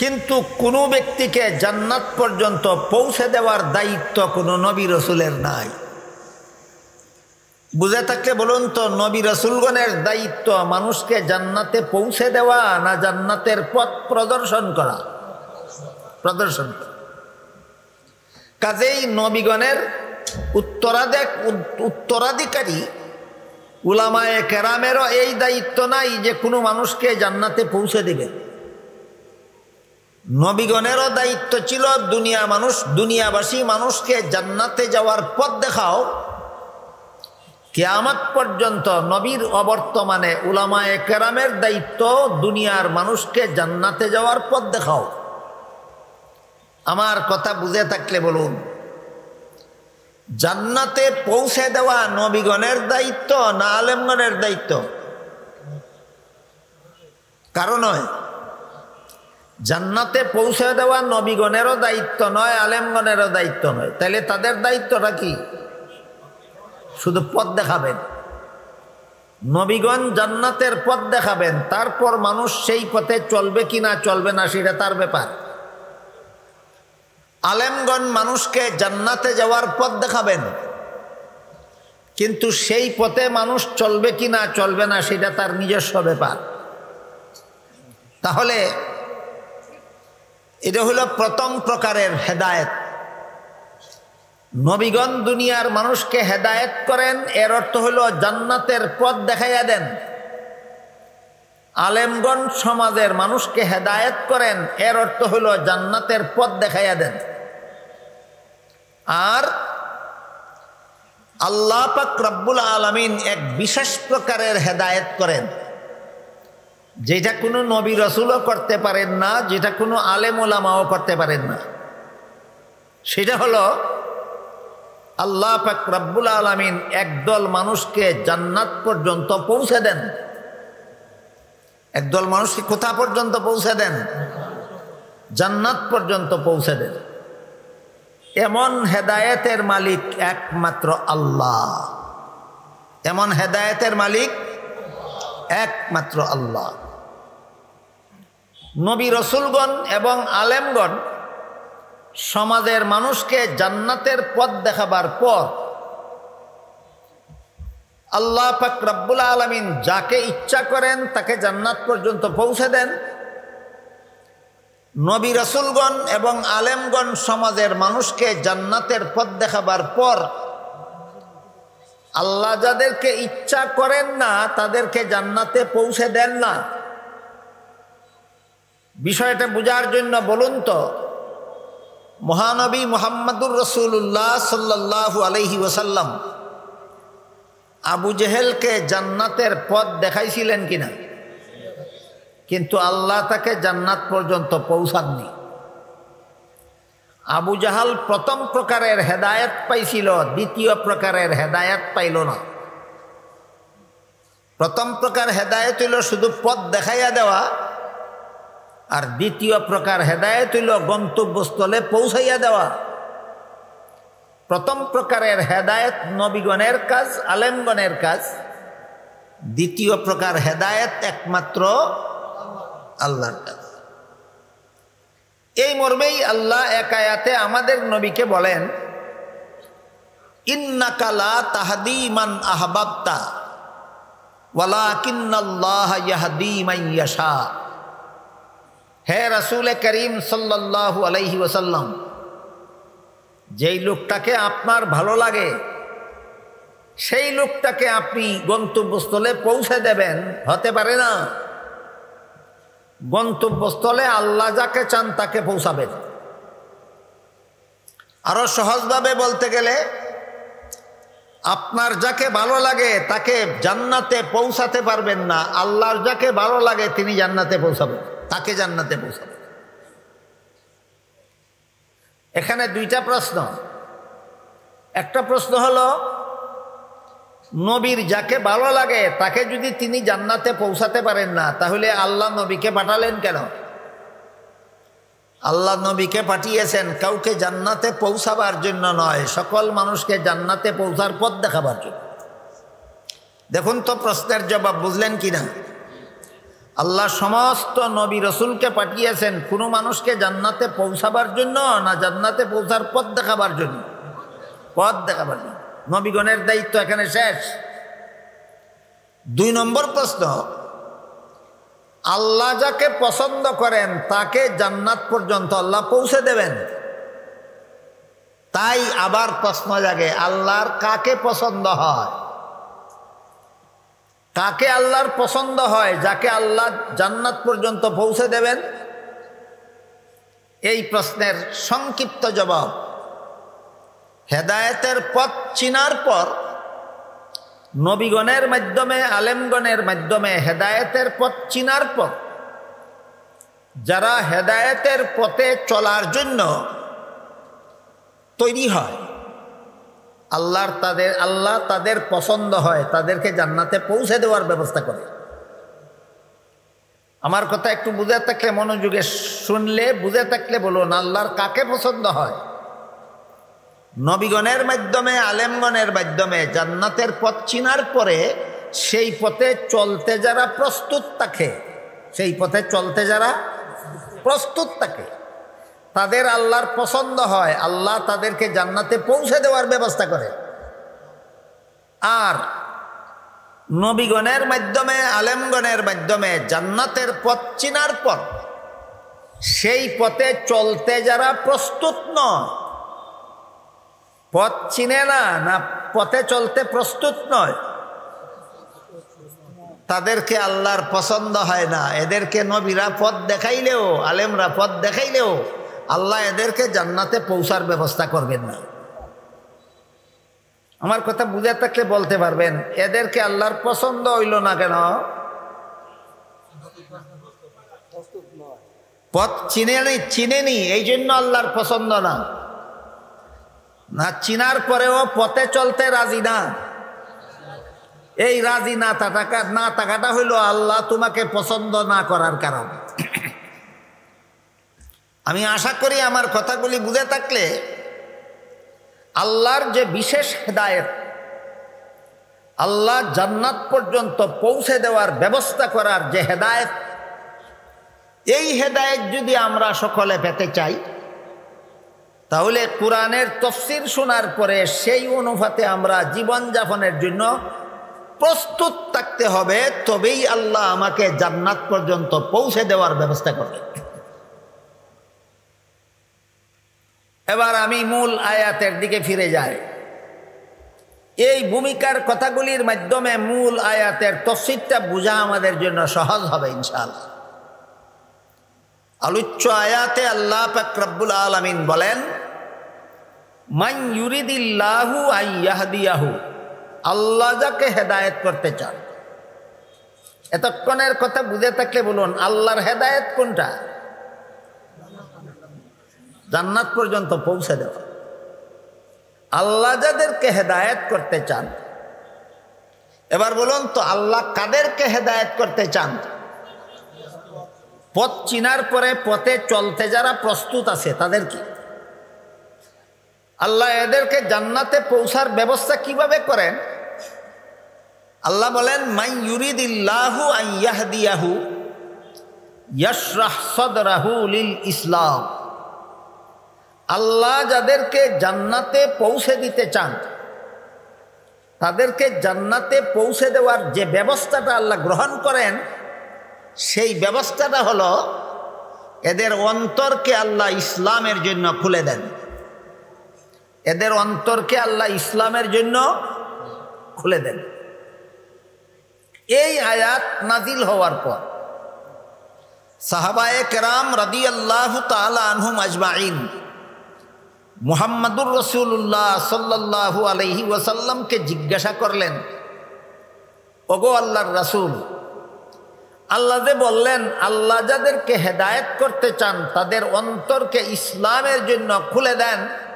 কিন্তু কোনো ব্যক্তিকে জান্নাত পর্যন্ত পৌঁছে দেওয়ার দায়িত্ব কোনো নবী রসুলের নাই। বুঝে থাকলে বলুন তো, নবী রসুলগণের দায়িত্ব মানুষকে জান্নাতে পৌঁছে দেওয়া না জান্নাতের পথ প্রদর্শন করা? প্রদর্শন করা। কাজেই নবীগণের উত্তরাধিকারী উলামায়ে কেরামেরও এই দায়িত্ব নাই যে কোনো মানুষকে জান্নাতে পৌঁছে দিবে। নবীগণেরও দায়িত্ব ছিল দুনিয়াবাসী মানুষকে জান্নাতে যাওয়ার পথ দেখাও। কিয়ামত পর্যন্ত নবীর অবর্তমানে উলামায়ে কেরামের দায়িত্ব দুনিয়ার মানুষকে জান্নাতে যাওয়ার পথ দেখাও। আমার কথা বুঝে থাকলে বলুন, জান্নাতে পৌঁছে দেওয়া নবীগণের দায়িত্ব না আলেমগণের দায়িত্ব? কারণ নয়, জান্নাতে পৌঁছে দেওয়া নবীগণেরও দায়িত্ব নয়, আলেমগণেরও দায়িত্ব নয়। তাহলে তাদের দায়িত্বটা কি? শুধু পথ দেখাবেন। নবীগণ জান্নাতের পথ দেখাবেন, তারপর মানুষ সেই পথে চলবে কিনা চলবে না সেটা তার ব্যাপার। আলেমগণ মানুষকে জান্নাতে যাওয়ার পথ দেখাবেন, কিন্তু সেই পথে মানুষ চলবে কিনা চলবে না সেটা তার নিজস্ব ব্যাপার। তাহলে এটা হলো প্রথম প্রকারের হেদায়েত। নবীগণ দুনিয়ার মানুষকে হেদায়েত করেন, এর অর্থ হলো জান্নাতের পথ দেখাইয়া দেন। আলেমগণ সমাজের মানুষকে হেদায়েত করেন, এর অর্থ হলো জান্নাতের পথ দেখাইয়া দেন। আর আল্লাহ পাক রব্বুল আলামিন এক বিশেষ প্রকারের হেদায়েত করেন, যেটা কোনো নবী রসুলও করতে পারেন না, যেটা কোনো আলেম ওলামাও করতে পারেন না। সেটা হলো আল্লাহ পাক রব্বুল আলামিন একদল মানুষকে জান্নাত পর্যন্ত পৌঁছে দেন। একদল মানুষকে কোথা পর্যন্ত পৌঁছে দেন? জান্নাত পর্যন্ত পৌঁছে দেন। এমন হেদায়েতের মালিক একমাত্র আল্লাহ। এমন হেদায়েতের মালিক একমাত্র আল্লাহ। নবী রসুলগণ এবং আলেমগণ সমাজের মানুষকে জান্নাতের পথ দেখাবার পর আল্লাহ পাক রব্বুল আলামিন যাকে ইচ্ছা করেন তাকে জান্নাত পর্যন্ত পৌঁছে দেন। নবী রসুলগণ এবং আলেমগণ সমাজের মানুষকে জান্নাতের পথ দেখাবার পর আল্লাহ যাদেরকে ইচ্ছা করেন না তাদেরকে জান্নাতে পৌঁছে দেন না। বিষয়টা বুঝার জন্য বলুন তো, মহানবী মুহাম্মদুর রাসূলুল্লাহ সাল্লাল্লাহু আলাইহি ওয়াসাল্লাম আবু জেহেলকে জান্নাতের পথ দেখাইছিলেন কিনা? কিন্তু আল্লাহ তাকে জান্নাত পর্যন্ত পৌঁছাননি। আবু জাহাল প্রথম প্রকারের হেদায়েত পাইছিল, দ্বিতীয় প্রকারের হেদায়েত পাইল না। প্রথম প্রকার হেদায়েত হইল শুধু পথ দেখাইয়া দেওয়া, আর দ্বিতীয় প্রকার হেদায়েত হইল গন্তব্যস্থলে পৌঁছাইয়া দেওয়া। প্রথম প্রকারের হেদায়েত নবীগণের কাজ, আলেমগণের কাজ। দ্বিতীয় প্রকার হেদায়েত একমাত্র আল্লাহর কাজ। এই মর্মেই আল্লাহ এক আয়াতে আমাদের নবীকে বলেন, ইন্নাকা লা তাহদি মান আহবাবতা ওয়ালাকিন্নাল্লাহা ইয়াহদি মান ইয়াশা। হে রাসূল করিম সাল্লাল্লাহু আলাইহি ওয়াসাল্লাম, যেই লোকটাকে আপনার ভালো লাগে সেই লোকটাকে আপনি গন্তব্যস্থলে পৌঁছে দেবেন, হতে পারে না। গন্তব্যস্থলে আল্লাহ যাকে চান তাকে পৌঁছাবেন। আরো সহজভাবে বলতে গেলে, আপনার যাকে ভালো লাগে তাকে জান্নাতে পৌঁছাতে পারবেন না, আল্লাহর যাকে ভালো লাগে তিনি জান্নাতে পৌঁছাবেন, তাকে জান্নাতে পৌঁছাবেন। এখানে দুইটা প্রশ্ন। একটা প্রশ্ন হলো, নবীর যাকে ভালো লাগে তাকে যদি তিনি জান্নাতে পৌঁছাতে পারেন না, তাহলে আল্লাহ নবীকে পাঠালেন কেন? আল্লাহ নবীকে পাঠিয়েছেন কাউকে জান্নাতে পৌঁছাবার জন্য নয়, সকল মানুষকে জান্নাতে পৌঁছার পথ দেখাবার জন্য। দেখুন তো প্রশ্নের জবাব বুঝলেন কিনা? আল্লাহ সমস্ত নবী রসুলকে পাঠিয়েছেন কোনো মানুষকে জান্নাতে পৌঁছাবার জন্য না জান্নাতে পৌঁছার পথ দেখাবার জন্য? পথ দেখাবার জন্য। নবীগণের দায়িত্ব এখানে শেষ। 2 নম্বর প্রশ্ন, আল্লাহ যাকে পছন্দ করেন তাকে জান্নাত পর্যন্ত আল্লাহ পৌঁছে দেবেন। তাই আবার প্রশ্ন জাগে, আল্লাহর কাকে পছন্দ হয়? কাকে আল্লাহর পছন্দ হয় যাকে আল্লাহ জান্নাত পর্যন্ত পৌঁছে দেবেন? এই প্রশ্নের সংক্ষিপ্ত জবাব, হেদায়েতের পথ চিনার পর নবীগণের মাধ্যমে আলেমগণের মাধ্যমে হেদায়েতের পথ চিনার পর যারা হেদায়েতের পথে চলার জন্য তৈরি হয়, আল্লাহ তাদের পছন্দ হয়, তাদেরকে জান্নাতে পৌঁছে দেওয়ার ব্যবস্থা করে। আমার কথা একটু বুঝে থাকলে, মনোযোগে শুনলে বুঝে থাকলে বলুন, আল্লাহর কাকে পছন্দ হয়? নবীগণের মাধ্যমে আলেমগণের মাধ্যমে জান্নাতের পথ চিনার পরে সেই পথে চলতে যারা প্রস্তুত থাকে, সেই পথে চলতে যারা প্রস্তুত থাকে তাদের আল্লাহর পছন্দ হয়, আল্লাহ তাদেরকে জান্নাতে পৌঁছে দেওয়ার ব্যবস্থা করে। আর নবীগণের মাধ্যমে আলেমগণের মাধ্যমে জান্নাতের পথ চিনার পর সেই পথে চলতে যারা প্রস্তুত নয়, পথ চিনে না, না পথে চলতে প্রস্তুত নয়, তাদেরকে আল্লাহর পছন্দ হয় না। এদেরকে নবীরা পথ দেখাইলেও, আলেমরা পথ দেখাইলেও আল্লাহ এদেরকে জান্নাতে পৌঁছার ব্যবস্থা করবেন না। আমার কথা বুঝে থাকলে বলতে পারবেন, এদেরকে আল্লাহর পছন্দ হইল না কেন? পথ চিনেনি, এই জন্য আল্লাহর পছন্দ না। না চিনার পরেও পথে চলতে রাজি না। এই রাজি না থাকাটা হইল আল্লাহ তোমাকে পছন্দ না করার কারণ। আমি আশা করি আমার কথাগুলি বুঝে থাকলে আল্লাহর যে বিশেষ হেদায়েত, আল্লাহ জান্নাত পর্যন্ত পৌঁছে দেওয়ার ব্যবস্থা করার যে হেদায়েত, এই হেদায়েত যদি আমরা সকলে পেতে চাই তাহলে কোরআনের তাফসীর শোনার পরে সেই অনুপাতে আমরা জীবনযাপনের জন্য প্রস্তুত থাকতে হবে। তবেই আল্লাহ আমাকে জান্নাত পর্যন্ত পৌঁছে দেওয়ার ব্যবস্থা করবে। এবার আমি মূল আয়াতের দিকে ফিরে যাই। এই ভূমিকার কথাগুলির মাধ্যমে মূল আয়াতের তাফসীরটা বোঝা আমাদের জন্য সহজ হবে ইনশাআল্লাহ। আলোচ্য আয়াতে আল্লাহ পাক রব্বুল আলামিন বলেন, মান ইউরিদিল্লাহু আন ইয়াহদিয়াহু, আল্লাহ যাকে হেদায়েত করতে চান। এতক্ষণের কথা বুঝে থাকলে বলুন, আল্লাহর হেদায়েত কোনটা? জান্নাত পর্যন্ত পৌঁছে দেওয়া। আল্লাহ যাদেরকে হেদায়েত করতে চান, এবার বলুন তো আল্লাহ কাদেরকে হেদায়েত করতে চান? পথ চিনার পরে পথে চলতে যারা প্রস্তুত আছে তাদেরকে। আল্লাহ এদেরকে জান্নাতে পৌঁছার ব্যবস্থা কিভাবে করেন? আল্লাহ বলেন, মান ইউরিদিল্লাহু আন ইয়াহদিয়াহু ইয়াশরাহ সাদরাহু লিল ইসলাম। আল্লাহ যাদেরকে জান্নাতে পৌঁছে দিতে চান, তাদেরকে জান্নাতে পৌঁছে দেওয়ার যে ব্যবস্থাটা আল্লাহ গ্রহণ করেন, সেই ব্যবস্থাটা হলো এদের অন্তরকে আল্লাহ ইসলামের জন্য খুলে দেন। এদের অন্তরকে আল্লাহ ইসলামের জন্য খুলে দেন। এই আয়াত নাজিল হওয়ার পর সাহাবায়ে কেরাম রাদিয়াল্লাহু তাআলা আনহুম আজমাইন মুহাম্মাদুর রাসূলুল্লাহ সাল্লাল্লাহু আলাইহি ওয়াসাল্লামকে জিজ্ঞাসা করলেন, ওগো আল্লাহর রাসূল, আল্লাহ যে বললেন আল্লাহ যাদেরকে হেদায়েত করতে চান তাদের অন্তরকে ইসলামের জন্য খুলে দেন,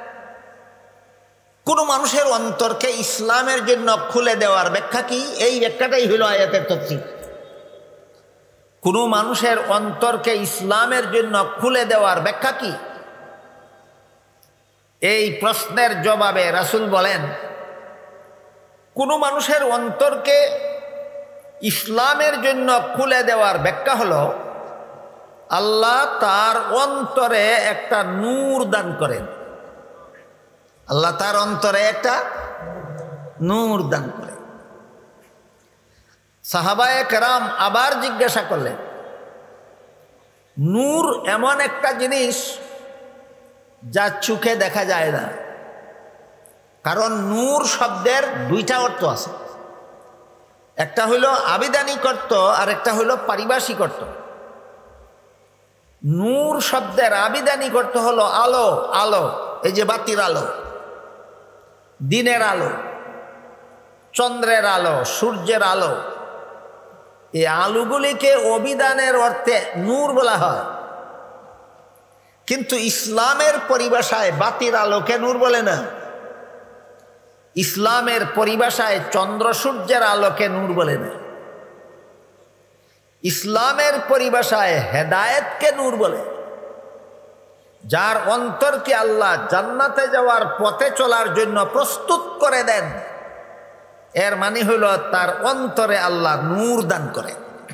কোন মানুষের অন্তরকে ইসলামের জন্য খুলে দেওয়ার ব্যাখ্যা কি? এই ব্যাখ্যাটাই হইল আয়াতের তাফসীর। কোন মানুষের অন্তরকে ইসলামের জন্য খুলে দেওয়ার ব্যাখ্যা কি? এই প্রশ্নের জবাবে রাসূল বলেন, কোন মানুষের অন্তরকে ইসলামের জন্য খুলে দেওয়ার ব্যাখ্যা হলো আল্লাহ তার অন্তরে একটা নূর দান করেন। আল্লাহ তার অন্তরে একটা নূর দান করেন। সাহাবায়ে কেরাম আবার জিজ্ঞাসা করলেন, নূর এমন একটা জিনিস যা চোখে দেখা যায় না। কারণ নূর শব্দের দুইটা অর্থ আছে, একটা হইল আবিধানিক অর্থ আর একটা হইল পারিভাষিক অর্থ। নূর শব্দের আবিধানিক অর্থ হলো আলো। আলো, এই যে বাতির আলো, দিনের আলো, চন্দ্রের আলো, সূর্যের আলো, এই আলোগুলিকে অভিধানের অর্থে নূর বলা হয়। কিন্তু ইসলামের পরিভাষায় বাতির আলোকে নূর বলে না। ইসলামের পরিভাষায় চন্দ্র সূর্যের আলোকে নূর বলে না। ইসলামের পরিভাষায় হেদায়েতকে নূর বলে। যার অন্তরকে আল্লাহ জান্নাতে যাওয়ার পথে চলার জন্য প্রস্তুত করে দেন, এর মানে হইল তার অন্তরে আল্লাহ নূর দান করে।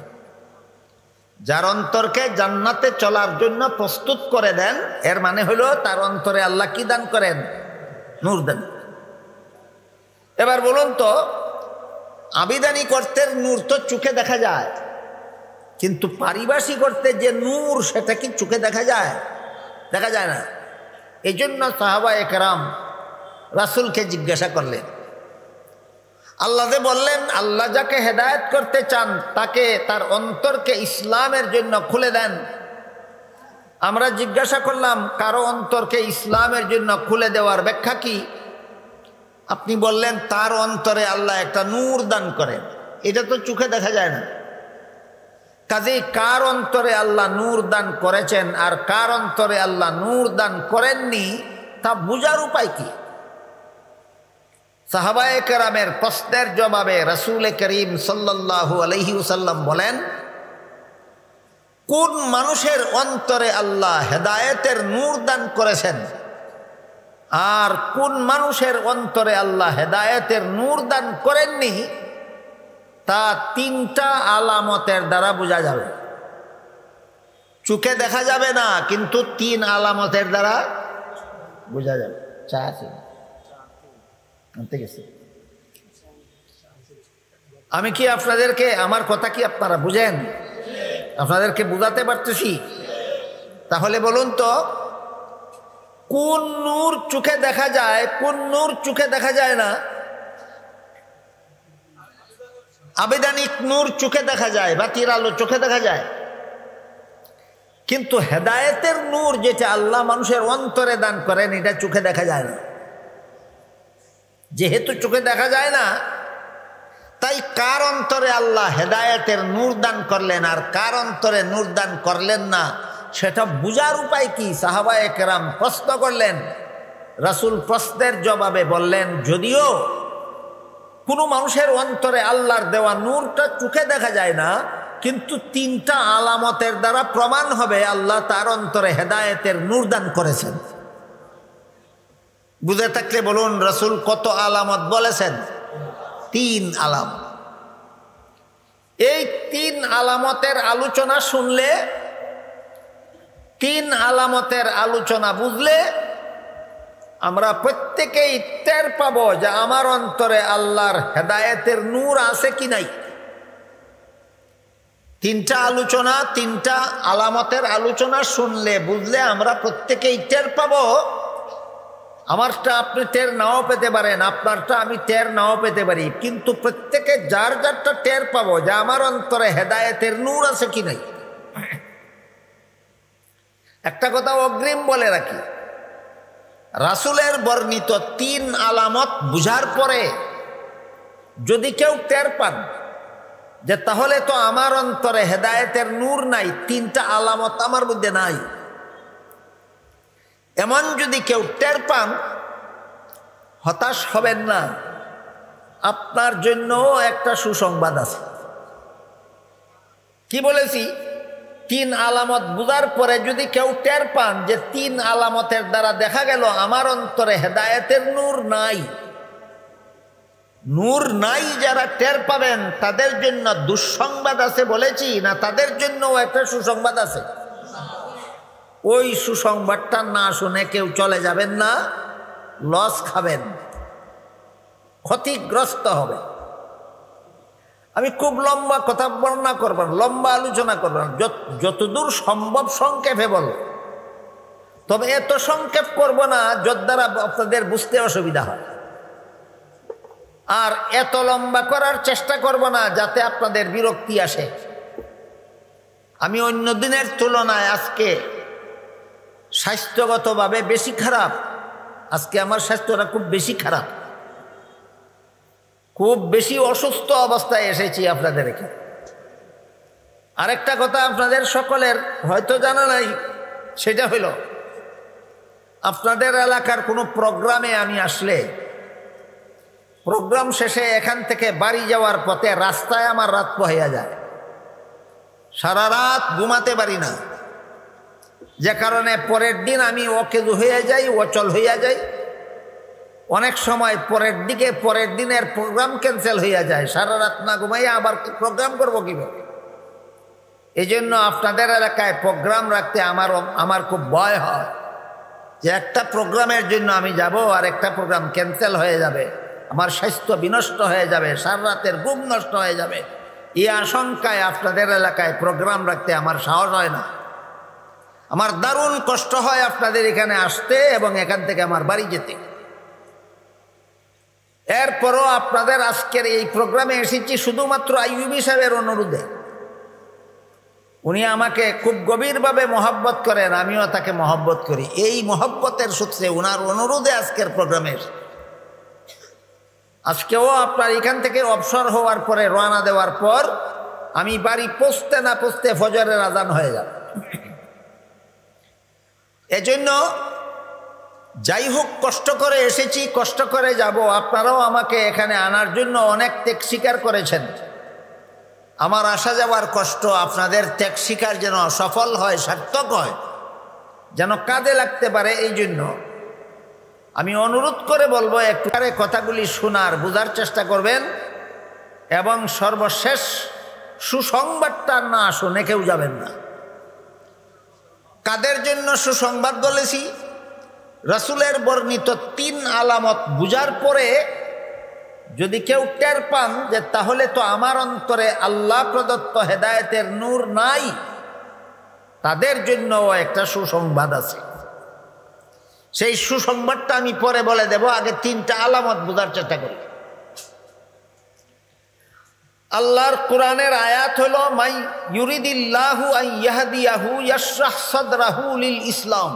যার অন্তরকে জান্নাতে চলার জন্য প্রস্তুত করে দেন, এর মানে হইল তার অন্তরে আল্লাহ কি দান করেন? নূর দান। এবার বলুন তো, আবিধানিক অর্থের নূর তো চোখে দেখা যায়, কিন্তু পারিভাষিক অর্থে যে নূর সেটা কি চোখে দেখা যায়? দেখা যায় না। এই জন্য সাহাবায়ে কেরাম রাসূলকে জিজ্ঞাসা করলেন। আল্লাহ যে বললেন, আল্লাহ যাকে হেদায়েত করতে চান তাকে তার অন্তরকে ইসলামের জন্য খুলে দেন। আমরা জিজ্ঞাসা করলাম, কারো অন্তরকে ইসলামের জন্য খুলে দেওয়ার ব্যাখ্যা কি? আপনি বললেন তার অন্তরে আল্লাহ একটা নূর দান করেন। এটা তো চোখে দেখা যায় না। কাজেই কার অন্তরে আল্লাহ নূর দান করেছেন আর কার অন্তরে আল্লাহ নূর দান করেননি তা বুঝার উপায় কি? সাহাবায়ে কেরামের প্রশ্নের জবাবে রাসূল করিম সাল্লাল্লাহু আলাইহি ওয়াসাল্লাম বলেন, কোন মানুষের অন্তরে আল্লাহ হেদায়েতের নূর দান করেছেন আর কোন মানুষের অন্তরে আল্লাহ হেদায়েতের নূর দান করেননি তা তিনটা আলামতের দ্বারা বোঝা যাবে। চোখে দেখা যাবে না, কিন্তু তিন আলামতের দ্বারা বোঝা যাবে। চা আছে আনতে গেছে। আমি কি আপনাদেরকে, আমার কথা কি আপনারা বুঝেন? আপনাদেরকে বুঝাতে পারতেছি? তাহলে বলুন তো, কোন নূর চোখে দেখা যায়, কোন নূর চোখে দেখা যায় না? আবিধানিক নূর চোখে দেখা যায়, বাতির আলো চোখে দেখা যায়, কিন্তু হেদায়েতের নূর যেটা আল্লাহ মানুষের অন্তরে দান করেন এটা চোখে দেখা যায় না। যেহেতু চোখে দেখা যায় না, তাই কার অন্তরে আল্লাহ হেদায়েতের নূর দান করলেন আর কার অন্তরে নূর দান করলেন না সেটা বুঝার উপায় কি? সাহাবায়ে কেরাম প্রশ্ন করলেন। রাসূল প্রশ্নের জবাবে বললেন, যদিও কোনো মানুষের অন্তরে আল্লাহর দেওয়া নূরটা চোখে দেখা যায় না, কিন্তু তিনটা আলামতের দ্বারা প্রমাণ হবে আল্লাহ তার অন্তরে হেদায়েতের নূর দান করেছেন। বুঝে থাকলে বলুন, রাসূল কত আলামত বলেছেন? তিন আলামত। এই তিন আলামতের আলোচনা শুনলে, তিন আলামতের আলোচনা বুঝলে আমরা প্রত্যেকেই টের পাবো যে আমার অন্তরে আল্লাহর হেদায়েতের নূর আছে কি নাই। তিনটা আলোচনা, তিনটা আলামতের আলোচনা শুনলে বুঝলে আমরা প্রত্যেকেই টের পাবো। আমারটা আপনি টের নাও পেতে পারেন, আপনারটা আমি টের নাও পেতে পারি, কিন্তু প্রত্যেকে যার যারটা টের পাবো যে আমার অন্তরে হেদায়েতের নূর আছে কি নাই। একটা কথা অগ্রিম বলে রাখি, রাসূলের বর্ণিত তিন আলামত বুঝার পরে যদি কেউ টের পান যে তাহলে তো আমার অন্তরে হেদায়েতের নূর নাই, তিনটা আলামত আমার মধ্যে নাই, এমন যদি কেউ টের পান, হতাশ হবেন না। আপনার জন্য একটা সুসংবাদ আছে। কি বলেছি? তিন আলামত বুঝার পরে যদি কেউ টের পান যে তিন আলামতের দ্বারা দেখা গেল আমার অন্তরে হেদায়েতের নূর নাই, নূর নাই যারা টের পাবেন তাদের জন্য দুঃসংবাদ আছে বলেছি, না তাদের জন্য একটা সুসংবাদ আছে? ওই সুসংবাদটা না শুনে কেউ চলে যাবেন না, লস খাবেন, ক্ষতিগ্রস্ত হবে। আমি খুব লম্বা কথা বর্ণনা করব না, লম্বা আলোচনা করব না, যতদূর সম্ভব সংক্ষেপে বলব। তবে এত সংক্ষেপ করব না যত দ্বারা আপনাদের বুঝতে অসুবিধা হয়, আর এত লম্বা করার চেষ্টা করব না যাতে আপনাদের বিরক্তি আসে। আমি অন্য দিনের তুলনায় আজকে স্বাস্থ্যগতভাবে বেশি খারাপ। আজকে আমার স্বাস্থ্যটা খুব বেশি খারাপ, খুব বেশি অসুস্থ অবস্থায় এসেছি আপনাদের এখানে। আরেকটা কথা আপনাদের সকলের হয়তো জানা নাই, সেটা হলো আপনাদের এলাকার কোনো প্রোগ্রামে আমি আসলে প্রোগ্রাম শেষে এখান থেকে বাড়ি যাওয়ার পথে রাস্তায় আমার রাত পোহাইয়া যায়, সারা রাত ঘুমাতে পারি না, যে কারণে পরের দিন আমি অকেজু হইয়া যাই, অচল হইয়া যাই। অনেক সময় পরের দিনের প্রোগ্রাম ক্যান্সেল হইয়া যায়, সারা রাত না ঘুমাইয়া আবার প্রোগ্রাম করবো কীভাবে? এই জন্য আপনাদের এলাকায় প্রোগ্রাম রাখতে আমার খুব ভয় হয় যে একটা প্রোগ্রামের জন্য আমি যাব আর একটা প্রোগ্রাম ক্যান্সেল হয়ে যাবে, আমার স্বাস্থ্য বিনষ্ট হয়ে যাবে, সারা রাতের ঘুম নষ্ট হয়ে যাবে। এই আশঙ্কায় আপনাদের এলাকায় প্রোগ্রাম রাখতে আমার সাহস হয় না। আমার দারুণ কষ্ট হয় আপনাদের এখানে আসতে এবং এখান থেকে আমার বাড়ি যেতে। এরপরও আপনাদের আজকের এই প্রোগ্রামে এসেছি শুধুমাত্র আইয়ুবী সাহেবের অনুরোধে। উনি আমাকে খুব গভীরভাবে মহব্বত করেন, আমিও তাকে মহব্বত করি। এই মহব্বতের সূত্রে ওনার অনুরোধে আজকের প্রোগ্রামে আজকেও আপনার এখান থেকে অবসর হওয়ার পরে রওনা দেওয়ার পর আমি বাড়ি পৌঁছতে না পৌঁছতে ফজরের আজান হয়ে যাবে। এজন্য যাই হোক কষ্ট করে এসেছি, কষ্ট করে যাব। আপনারাও আমাকে এখানে আনার জন্য অনেক ত্যাগ স্বীকার করেছেন। আমার আসা যাওয়ার কষ্ট আপনাদের ত্যাগ স্বীকার যেন সফল হয়, সার্থক হয়, যেন কাজে লাগতে পারে। এই জন্য আমি অনুরোধ করে বলবো একটু কথাগুলি শোনার বোঝার চেষ্টা করবেন এবং সর্বশেষ সুসংবাদটা না শুনে কেউ যাবেন না। কাদের জন্য সুসংবাদ বলেছি? রাসূলের বর্ণিত 3 আলামত বুঝার পরে যদি কেউ টের পান যে তাহলে তো আমার অন্তরে আল্লাহ প্রদত্ত হেদায়েতের নূর নাই, তাদের জন্য একটা সুসংবাদ আছে। সেই সুসংবাদটা আমি পরে বলে দেব, আগে 3টা আলামত বোঝার চেষ্টা করি। আল্লাহর কোরআনের আয়াত হলো মাই ইউরিদিল্লাহু আন ইয়াহদিয়াহু ইয়াশরাহ সাদরাহু লিল ইসলাম।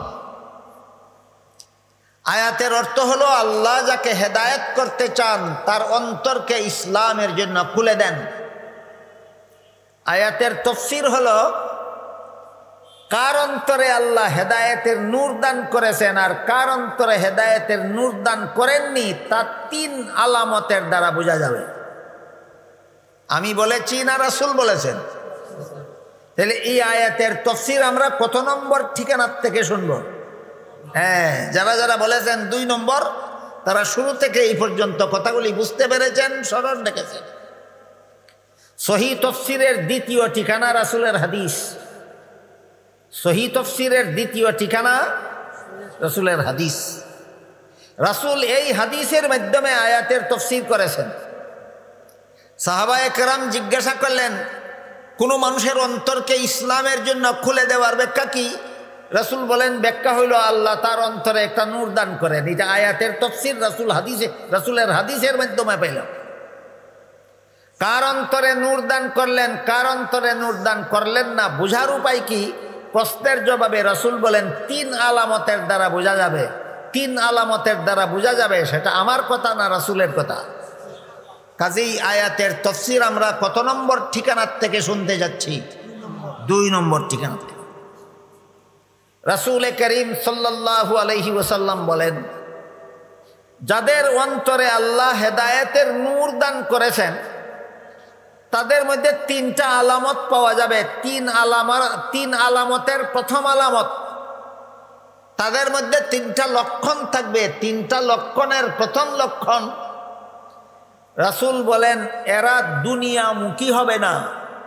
আয়াতের অর্থ হলো আল্লাহ যাকে হেদায়েত করতে চান তার অন্তরকে ইসলামের জন্য খুলে দেন। আয়াতের তাফসীর হলো কার অন্তরে আল্লাহ হেদায়েতের নূর দান করেছেন আর কার অন্তরে হেদায়েতের নূর দান করেননি তা 3 আলামতের দ্বারা বোঝা যাবে। আমি বলেছি না রাসূল বলেছেন? তাহলে এই আয়াতের তাফসীর আমরা কত নম্বর ঠিকানার থেকে শুনব? হ্যাঁ, যারা যারা বলেছেন 2 নম্বর, তারা শুরু থেকে এই পর্যন্ত কথাগুলি বুঝতে পেরেছেন, স্মরণ রেখেছেন। সহিহ তাফসীরের 2য় ঠিকানা রাসূলের হাদিস। সহিহ তাফসীরের 2য় ঠিকানা রাসূলের হাদিস। রাসূল এই হাদিসের মাধ্যমে আয়াতের তাফসীর করেছেন। সাহাবায়ে কেরাম জিজ্ঞাসা করলেন, কোন মানুষের অন্তরকে ইসলামের জন্য খুলে দেওয়ার ব্যাখ্যা কি? রাসূল বলেন, ব্যাখ্যা হইল আল্লাহ তার অন্তরে একটা নূর দান করেন। এটা আয়াতের তাফসীর রাসূলের হাদিসের মাধ্যমে পেলাম। কার অন্তরে নূর দান করলেন, কার অন্তরে নূর দান করলেন না, বুঝার উপায় কি? প্রশ্নের জবাবে রাসূল বলেন 3 আলামতের দ্বারা বোঝা যাবে। 3 আলামতের দ্বারা বোঝা যাবে। সেটা আমার কথা না, রাসূলের কথা। কাজেই আয়াতের তাফসীর আমরা কত নম্বর ঠিকানার থেকে শুনতে যাচ্ছি? 2 নম্বর ঠিকানা থেকে। রাসূল করিম সাল্লাল্লাহু আলাইহি ওয়াসাল্লাম বলেন, যাদের অন্তরে আল্লাহ হেদায়েতের নূর দান করেছেন তাদের মধ্যে 3টা আলামত পাওয়া যাবে। 3 আলামতের প্রথম আলামত, তাদের মধ্যে 3টা লক্ষণ থাকবে। 3টা লক্ষণের প্রথম লক্ষণ, রাসূল বলেন এরা দুনিয়ামুখী হবে না।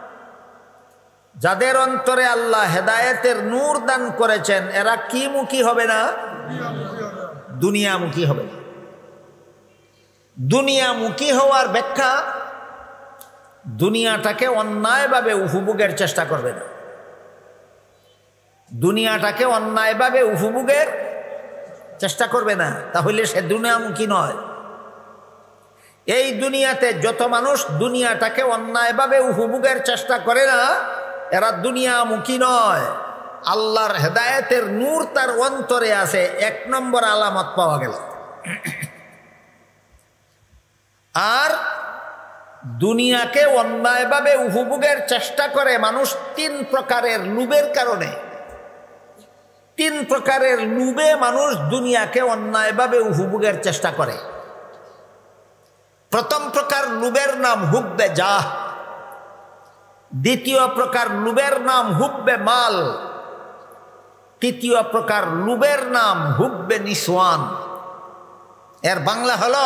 যাদের অন্তরে আল্লাহ হেদায়েতের নূর দান করেছেন এরা কি মুখী হবে না? দুনিয়ামুখী হবে না। দুনিয়ামুখী হওয়ার ব্যাখ্যা দুনিয়াটাকে অন্যায়ভাবে উপভোগের চেষ্টা করবে না। দুনিয়াটাকে অন্যায়ভাবে উপভোগের চেষ্টা করবে না, তাহলে সে দুনিয়ামুখী নয়। এই দুনিয়াতে যত মানুষ দুনিয়াটাকে অন্যায়ভাবে উপভোগের চেষ্টা করে না এরা দুনিয়ামুখী নয়। আল্লাহর হেদায়েতের নূর তার অন্তরে আছে, এক নম্বর আলামত পাওয়া গেল। আর দুনিয়াকে অন্যায়ভাবে উপভোগের চেষ্টা করে মানুষ তিন প্রকারের লোভের কারণে। তিন প্রকারের লোভে মানুষ দুনিয়াকে অন্যায়ভাবে উপভোগের চেষ্টা করে। প্রথম প্রকার লোভের নাম হুব্বে জাহ, দ্বিতীয় প্রকার লোভের নাম হুব্বে মাল, তৃতীয় প্রকার লোভের নাম হুব্বে নিসওয়ান। এর বাংলা হলো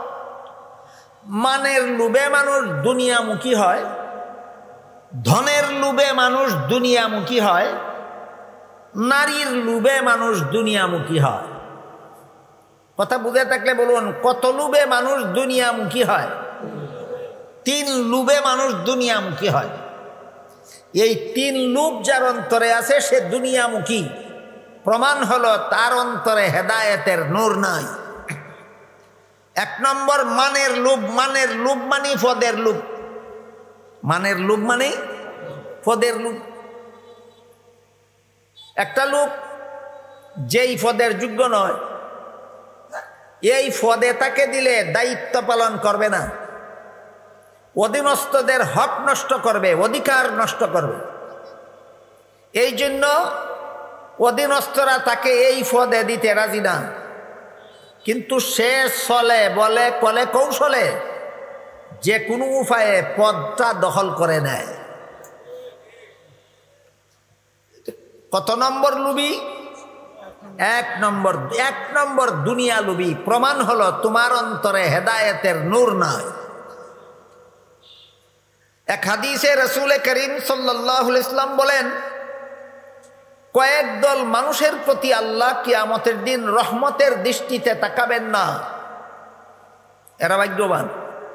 মানের লোভে মানুষ দুনিয়ামুখী হয়, ধনের লোভে মানুষ দুনিয়ামুখী হয়, নারীর লোভে মানুষ দুনিয়ামুখী হয়। কথা বুঝে থাকলে বলুন, কত লোভে মানুষ দুনিয়ামুখী হয়? তিন লোভে মানুষ দুনিয়ামুখী হয়। এই তিন লোভ যার অন্তরে আছে সে দুনিয়ামুখী। প্রমাণ হলো তার অন্তরে হেদায়েতের নূর নাই। এক নম্বর মানের লোভ। মানের লোভ মানে পদের লোভ। মানের লোভ মানে পদের লোভ। একটা লোক যেই পদের যোগ্য নয়, এই পদে তাকে দিলে দায়িত্ব পালন করবে না, অধীনস্থদের হক নষ্ট করবে, অধিকার নষ্ট করবে। এই জন্য অধীনস্থরা তাকে এই পদে দিতে রাজি না, কিন্তু সে চলে বলে কলে কৌশলে যে কোনো উপায়ে পদটা দখল করে নেয়। কত নম্বর লোভী? এক নম্বর দুনিয়া লোভী। প্রমাণ হলো তোমার অন্তরে হেদায়েতের নূর নাই। এক হাদিসে রাসূল করিম সাল্লাল্লাহু আলাইহি ওয়াসাল্লাম বলেন, কয়েক দল মানুষের প্রতি আল্লাহ কিয়ামতের দিন রহমতের দৃষ্টিতে তাকাবেন না। এরা ভাগ্যবান।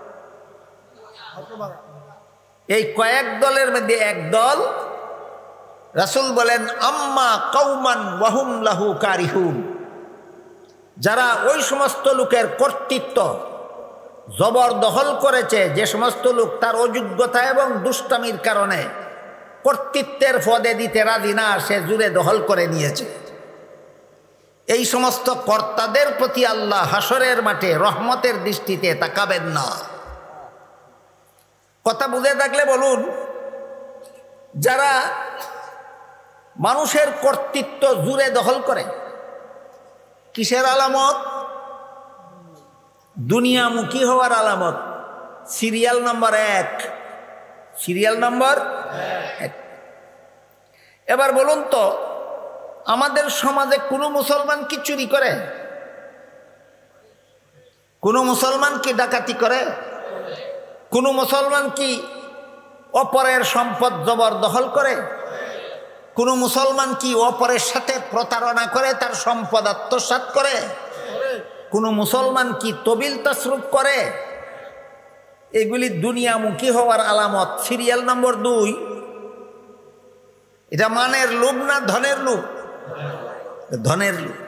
এই কয়েক দলের মধ্যে এক দল, রাসূল বলেন, আম্মা কওমান ওয়াহুম লাহু কারিহুন, যারা ওই সমস্ত লোকের কর্তৃত্ব জবরদখল করেছে, যে সমস্ত লোক তার অযোগ্যতা এবং দুষ্টামির কারণে কর্তৃত্বের পদে দিতে রাজি না, সে জুড়ে দখল করে নিয়েছে। এই সমস্ত কর্তাদের প্রতি আল্লাহ হাসরের মাঠে রহমতের দৃষ্টিতে তাকাবেন না। কথা বুঝে থাকলে বলুন, যারা মানুষের কর্তৃত্ব জুড়ে দখল করে, কিসের আলামত? দুনিয়ামুখী হওয়ার আলামত। Serial number 1। Serial number 1। এবার বলুন তো, আমাদের সমাজে কোনো মুসলমান কি চুরি করে? কোনো মুসলমান কি ডাকাতি করে? কোনো মুসলমান কি অপরের সম্পদ জবরদখল করে? কোনো মুসলমান কি অপরের সাথে প্রতারণা করে তার সম্পদ আত্মসাৎ করে? কোনো মুসলমান কি তবিল তাসরুফ করে? এগুলি দুনিয়ামুখী হওয়ার আলামত। Serial number 2। এটা মানের লোভ না ধনের লোভ? ধনের লোভ।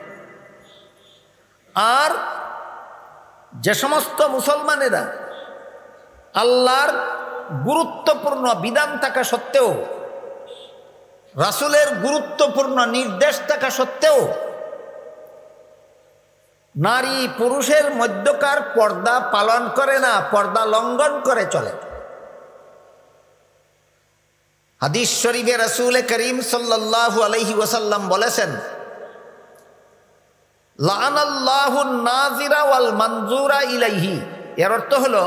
আর যে সমস্ত মুসলমানেরা আল্লাহর গুরুত্বপূর্ণ বিধান থাকা সত্ত্বেও, রাসূলের গুরুত্বপূর্ণ নির্দেশ থাকা সত্ত্বেও নারী পুরুষের মধ্যকার পর্দা পালন করে না, পর্দা লঙ্ঘন করে চলে। হাদিস শরীফে রাসূল করিম সাল্লাল্লাহু আলাইহি ওয়াসাল্লাম বলেছেন, লাআনাল্লাহু নাযিরা ওয়াল মানজুরা ইলাইহি। এর অর্থ হলো,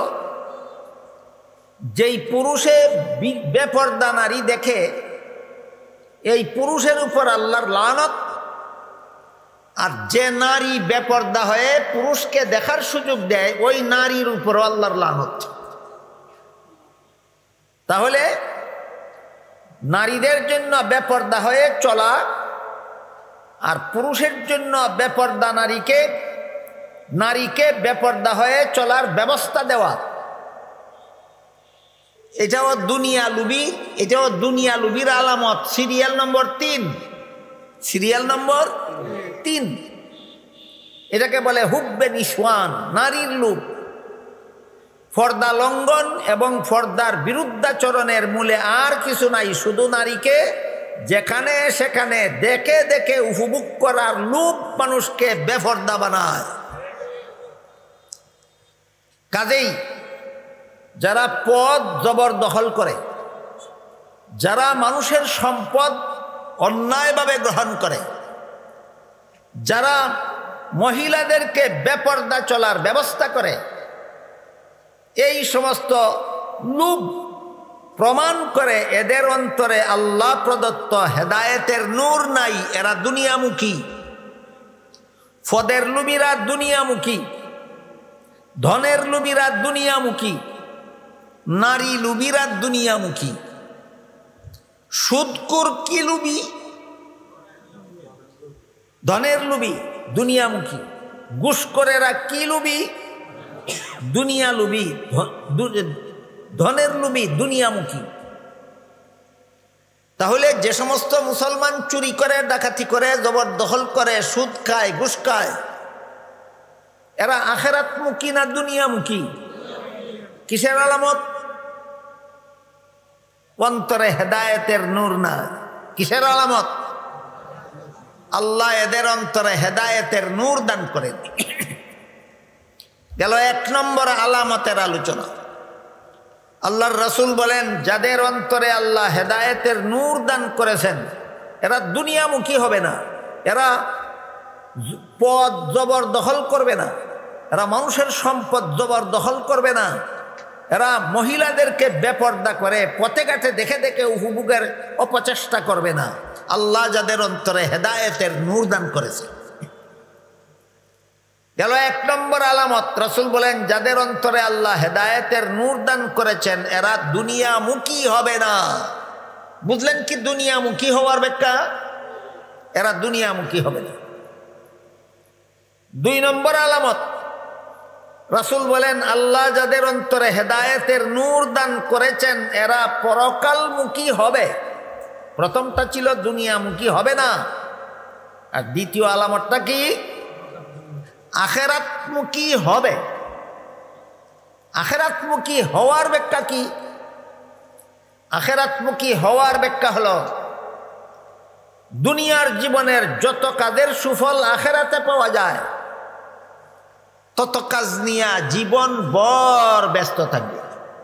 যেই পুরুষে বেপর্দা নারী দেখে, এই পুরুষের উপর আল্লাহর লানত, আর যে নারী বেপর্দা হয়ে পুরুষকে দেখার সুযোগ দেয় ওই নারীর উপর আল্লাহর লানত। তাহলে নারীদের জন্য বেপর্দা হয়ে চলা আর পুরুষের জন্য বেপর্দা নারীকে বেপর্দা হয়ে চলার ব্যবস্থা দেওয়া, এটাও দুনিয়া লুবির আলামত। সিরিয়াল নম্বর 3 এটাকে বলে হুব্বে নিসওয়ান, নারীর লোভ। পর্দা লঙ্ঘন এবং পর্দার বিরুদ্ধাচরণের মূলে আর কিছু নাই, শুধু নারীকে যেখানে সেখানে দেখে দেখে উপভোগ করার লোভ মানুষকে বেপর্দা বানায়। কাজেই যারা পদ জবরদখল করে, যারা মানুষের সম্পদ অন্যায়ভাবে গ্রহণ করে, যারা মহিলাদেরকে বেপর্দা চলার ব্যবস্থা করে, এই সমস্ত লোভ প্রমাণ করে এদের অন্তরে আল্লাহ প্রদত্ত হেদায়েতের নূর নাই। এরা দুনিয়ামুখী, পদের লোভীরা দুনিয়ামুখী, ধনের লোভীরা দুনিয়ামুখী, নারী লোভীরা দুনিয়ামুখী। সুদখোর কি লোভী? ধনের লোভী, দুনিয়ামুখী। ঘুষখোরেরা কি লোভী? দুনিয়া লোভী, ধনের লোভী, দুনিয়ামুখী। তাহলে যে সমস্ত মুসলমান চুরি করে, ডাকাতি করে, জবরদখল করে, সুদ খায়, ঘুষ খায়, এরা আখিরাতমুখী না দুনিয়ামুখী? কিসের আলামত? অন্তরে হেদায়েতের নূর না। কিসের আলামত? আল্লাহ এদের অন্তরে হেদায়েতের নূর দান করেন। গেল 1 নম্বর আলামতের আলোচনা। আল্লাহর রাসূল বলেন, যাদের অন্তরে আল্লাহ হেদায়েতের নূর দান করেছেন এরা দুনিয়ামুখী হবে না, এরা পদ জবরদখল করবে না, এরা মানুষের সম্পদ জবরদখল করবে না, এরা মহিলাদেরকে বেপর্দা করে পথে ঘাটে দেখে দেখে উপভোগের অপচেষ্টা করবে না। আল্লাহ যাদের অন্তরে হেদায়েতের নূর দান করেছে। গেল 1 নম্বর আলামত। রাসূল বলেন, যাদের অন্তরে আল্লাহ হেদায়েতের নূর দান করেছেন এরা দুনিয়ামুখী হবে না। বুঝলেন কি দুনিয়ামুখী হওয়ার ব্যাখ্যা? এরা দুনিয়ামুখী হবে না। 2 নম্বর আলামত। রাসূল বলেন, আল্লাহ যাদের অন্তরে হেদায়েতের নূর দান করেছেন এরা পরকালমুখী হবে। প্রথমটা ছিল দুনিয়ামুখী হবে না, আর দ্বিতীয় আলামতটা কি? আখিরাতমুখী হবে। আখিরাতমুখী হওয়ার ব্যাখ্যা কি? আখিরাতমুখী হওয়ার ব্যাখ্যা হলো দুনিয়ার জীবনের যত কাজের সুফল আখিরাতে পাওয়া যায় তত কাজ নিয়ে জীবন ভর ব্যস্ত থাকবে।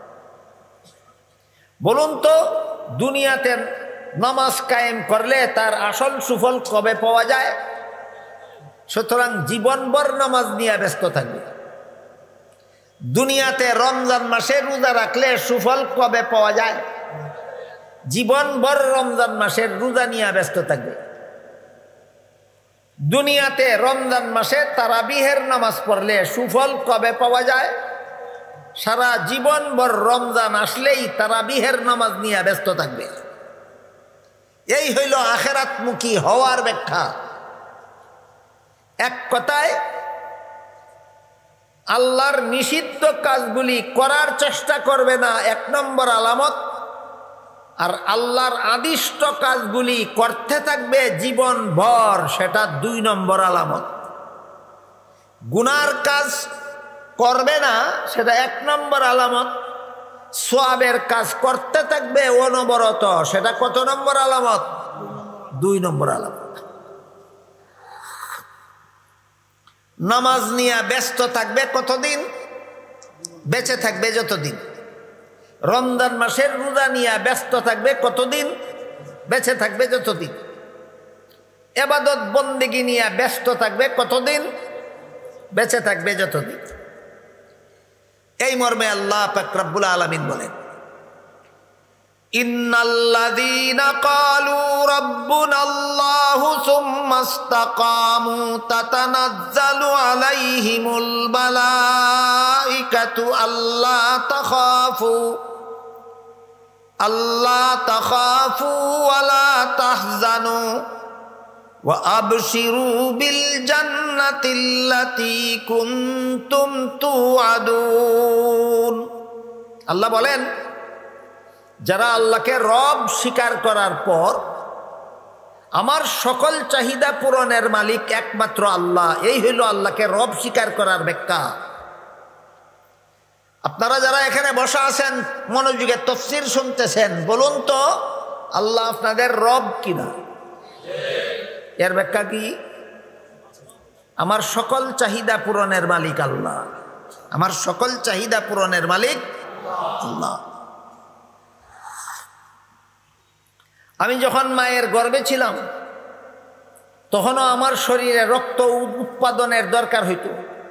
বলুন তো, দুনিয়াতে নামাজ কায়েম করলে তার আসল সুফল কবে পাওয়া যায়? সুতরাং জীবনভর নামাজ নিয়ে ব্যস্ত থাকবে। দুনিয়াতে রমজান মাসে রোজা রাখলে সুফল কবে পাওয়া যায়? জীবনভর রমজান মাসের রোজা নিয়ে ব্যস্ত থাকবে। দুনিয়াতে রমজান মাসে তারাবিহের নামাজ পড়লে সুফল কবে পাওয়া যায়? সারা জীবনভর রমজান আসলেই তারাবিহের নামাজ নিয়ে ব্যস্ত থাকবে। এই হইল আখিরাতমুখী হওয়ার ব্যাখ্যা। এক কথায় আল্লাহর নিষিদ্ধ কাজগুলি করার চেষ্টা করবে না, 1 নম্বর আলামত। আর আল্লাহর আদিষ্ট কাজগুলি করতে থাকবে জীবনভর, সেটা 2 নম্বর আলামত। গুনার কাজ করবে না, সেটা 1 নম্বর আলামত। সওয়াবের কাজ করতে থাকবে অনবরত, সেটা কত নম্বর আলামত? 2 নম্বর আলামত। নামাজ নিয়ে ব্যস্ত থাকবে কতদিন? বেঁচে থাকবে যতদিন। রমজান মাসের রোজা নিয়ে ব্যস্ত থাকবে কতদিন? বেঁচে থাকবে যতদিন। ইবাদত বন্দেগী নিয়ে ব্যস্ত থাকবে কতদিন? বেঁচে থাকবে যতদিন। এই মর্মে আল্লাহ পাক রব্বুল আলামিন বলেন, ইন্নাল্লাযীনা ক্বালু রাব্বুনাল্লাহু সুম্মা ইসতাকামু তাতানাজ্জালু আলাইহিমুল মালাইকাতু আল্লা তাখাফু ওয়া লা তাহজানু ওয়া আবশিরু বিল জান্নাতিল্লাতী কুনতুম তুআদুন। আল্লাহ বলেন, যারা আল্লাহকে রব স্বীকার করার পর আমার সকল চাহিদা পূরণের মালিক একমাত্র আল্লাহ, এই হইল আল্লাহকে রব স্বীকার করার ব্যাখ্যা। আপনারা যারা এখানে বসা আছেন মনোযোগে তাফসীর শুনতেছেন, বলুন তো আল্লাহ আপনাদের রব কিনা? এর ব্যাখ্যা কি? আমার সকল চাহিদা পূরণের মালিক আল্লাহ, আমার সকল চাহিদা পূরণের মালিক আল্লাহ। আমি যখন মায়ের গর্ভে ছিলাম তখনও আমার শরীরে রক্ত উৎপাদনের দরকার হইত,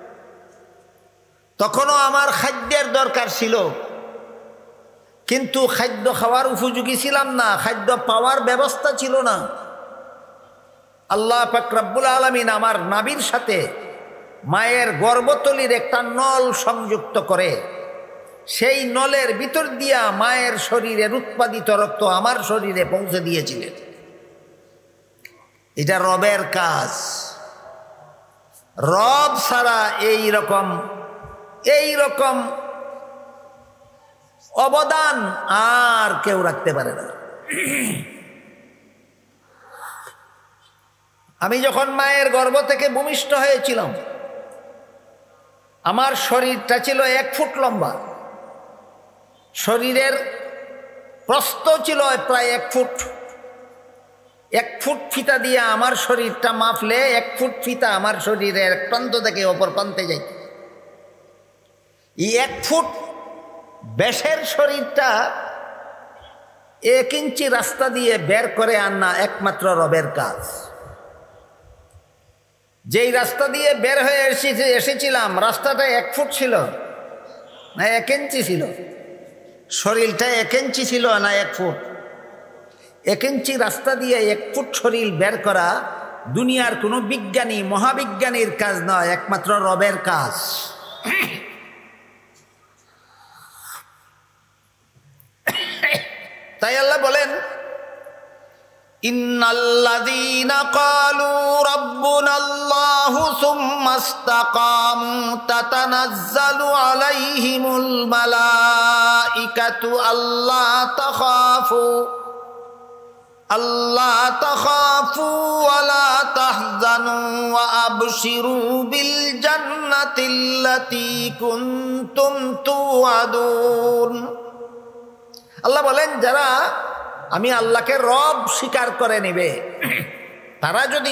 তখনও আমার খাদ্যের দরকার ছিল, কিন্তু খাদ্য খাওয়ার উপযোগী ছিলাম না, খাদ্য পাওয়ার ব্যবস্থা ছিল না। আল্লাহ পাক রব্বুল আলামিন আমার নাভির সাথে মায়ের গর্ভতলীর একটা নল সংযুক্ত করে সেই নলের ভিতর দিয়া মায়ের শরীরের উৎপাদিত রক্ত আমার শরীরে পৌঁছে দিয়েছিলেন। এটা রবের কাজ। রব ছাড়া এই রকম অবদান আর কেউ রাখতে পারে না। আমি যখন মায়ের গর্ভ থেকে ভূমিষ্ঠ হয়েছিলাম, আমার শরীরটা ছিল 1 ফুট লম্বা, শরীরের প্রস্থ ছিল প্রায় 1 ফুট। 1 ফুট ফিতা দিয়ে আমার শরীরটা মাপলে 1 ফুট ফিতা আমার শরীরের এক প্রান্ত থেকে অপর প্রান্তে যাই। এই 1 ফুট ব্যাসের শরীরটা 1 ইঞ্চি রাস্তা দিয়ে বের করে আনা একমাত্র রবের কাজ। যেই রাস্তা দিয়ে বের হয়ে এসেছিলাম রাস্তাটা 1 ফুট ছিল না 1 ইঞ্চি ছিল? শরীরটা 1 ইঞ্চি ছিল না 1 ফুট? 1 ইঞ্চি রাস্তা দিয়ে 1 ফুট শরীর বের করা দুনিয়ার কোনো বিজ্ঞানী মহাবিজ্ঞানীর কাজ নয়, একমাত্র রবের কাজ। তাই আল্লাহ বলেন, ইন্নাল্লাযীনা ক্বালু রাব্বুনাল্লাহু সুম্মা ইসতাকামু তাতানাজ্জালু আলাইহিমুল মালাইকাতু আল্লা তাখাফু ওয়া লা তাহজানু ওয়া আবশিরু বিল জান্নাতিল্লাতী কুনতুম তুআদুন। আল্লাহ বলেন, যারা আমি আল্লাহকে রব স্বীকার করে নিবে তারা যদি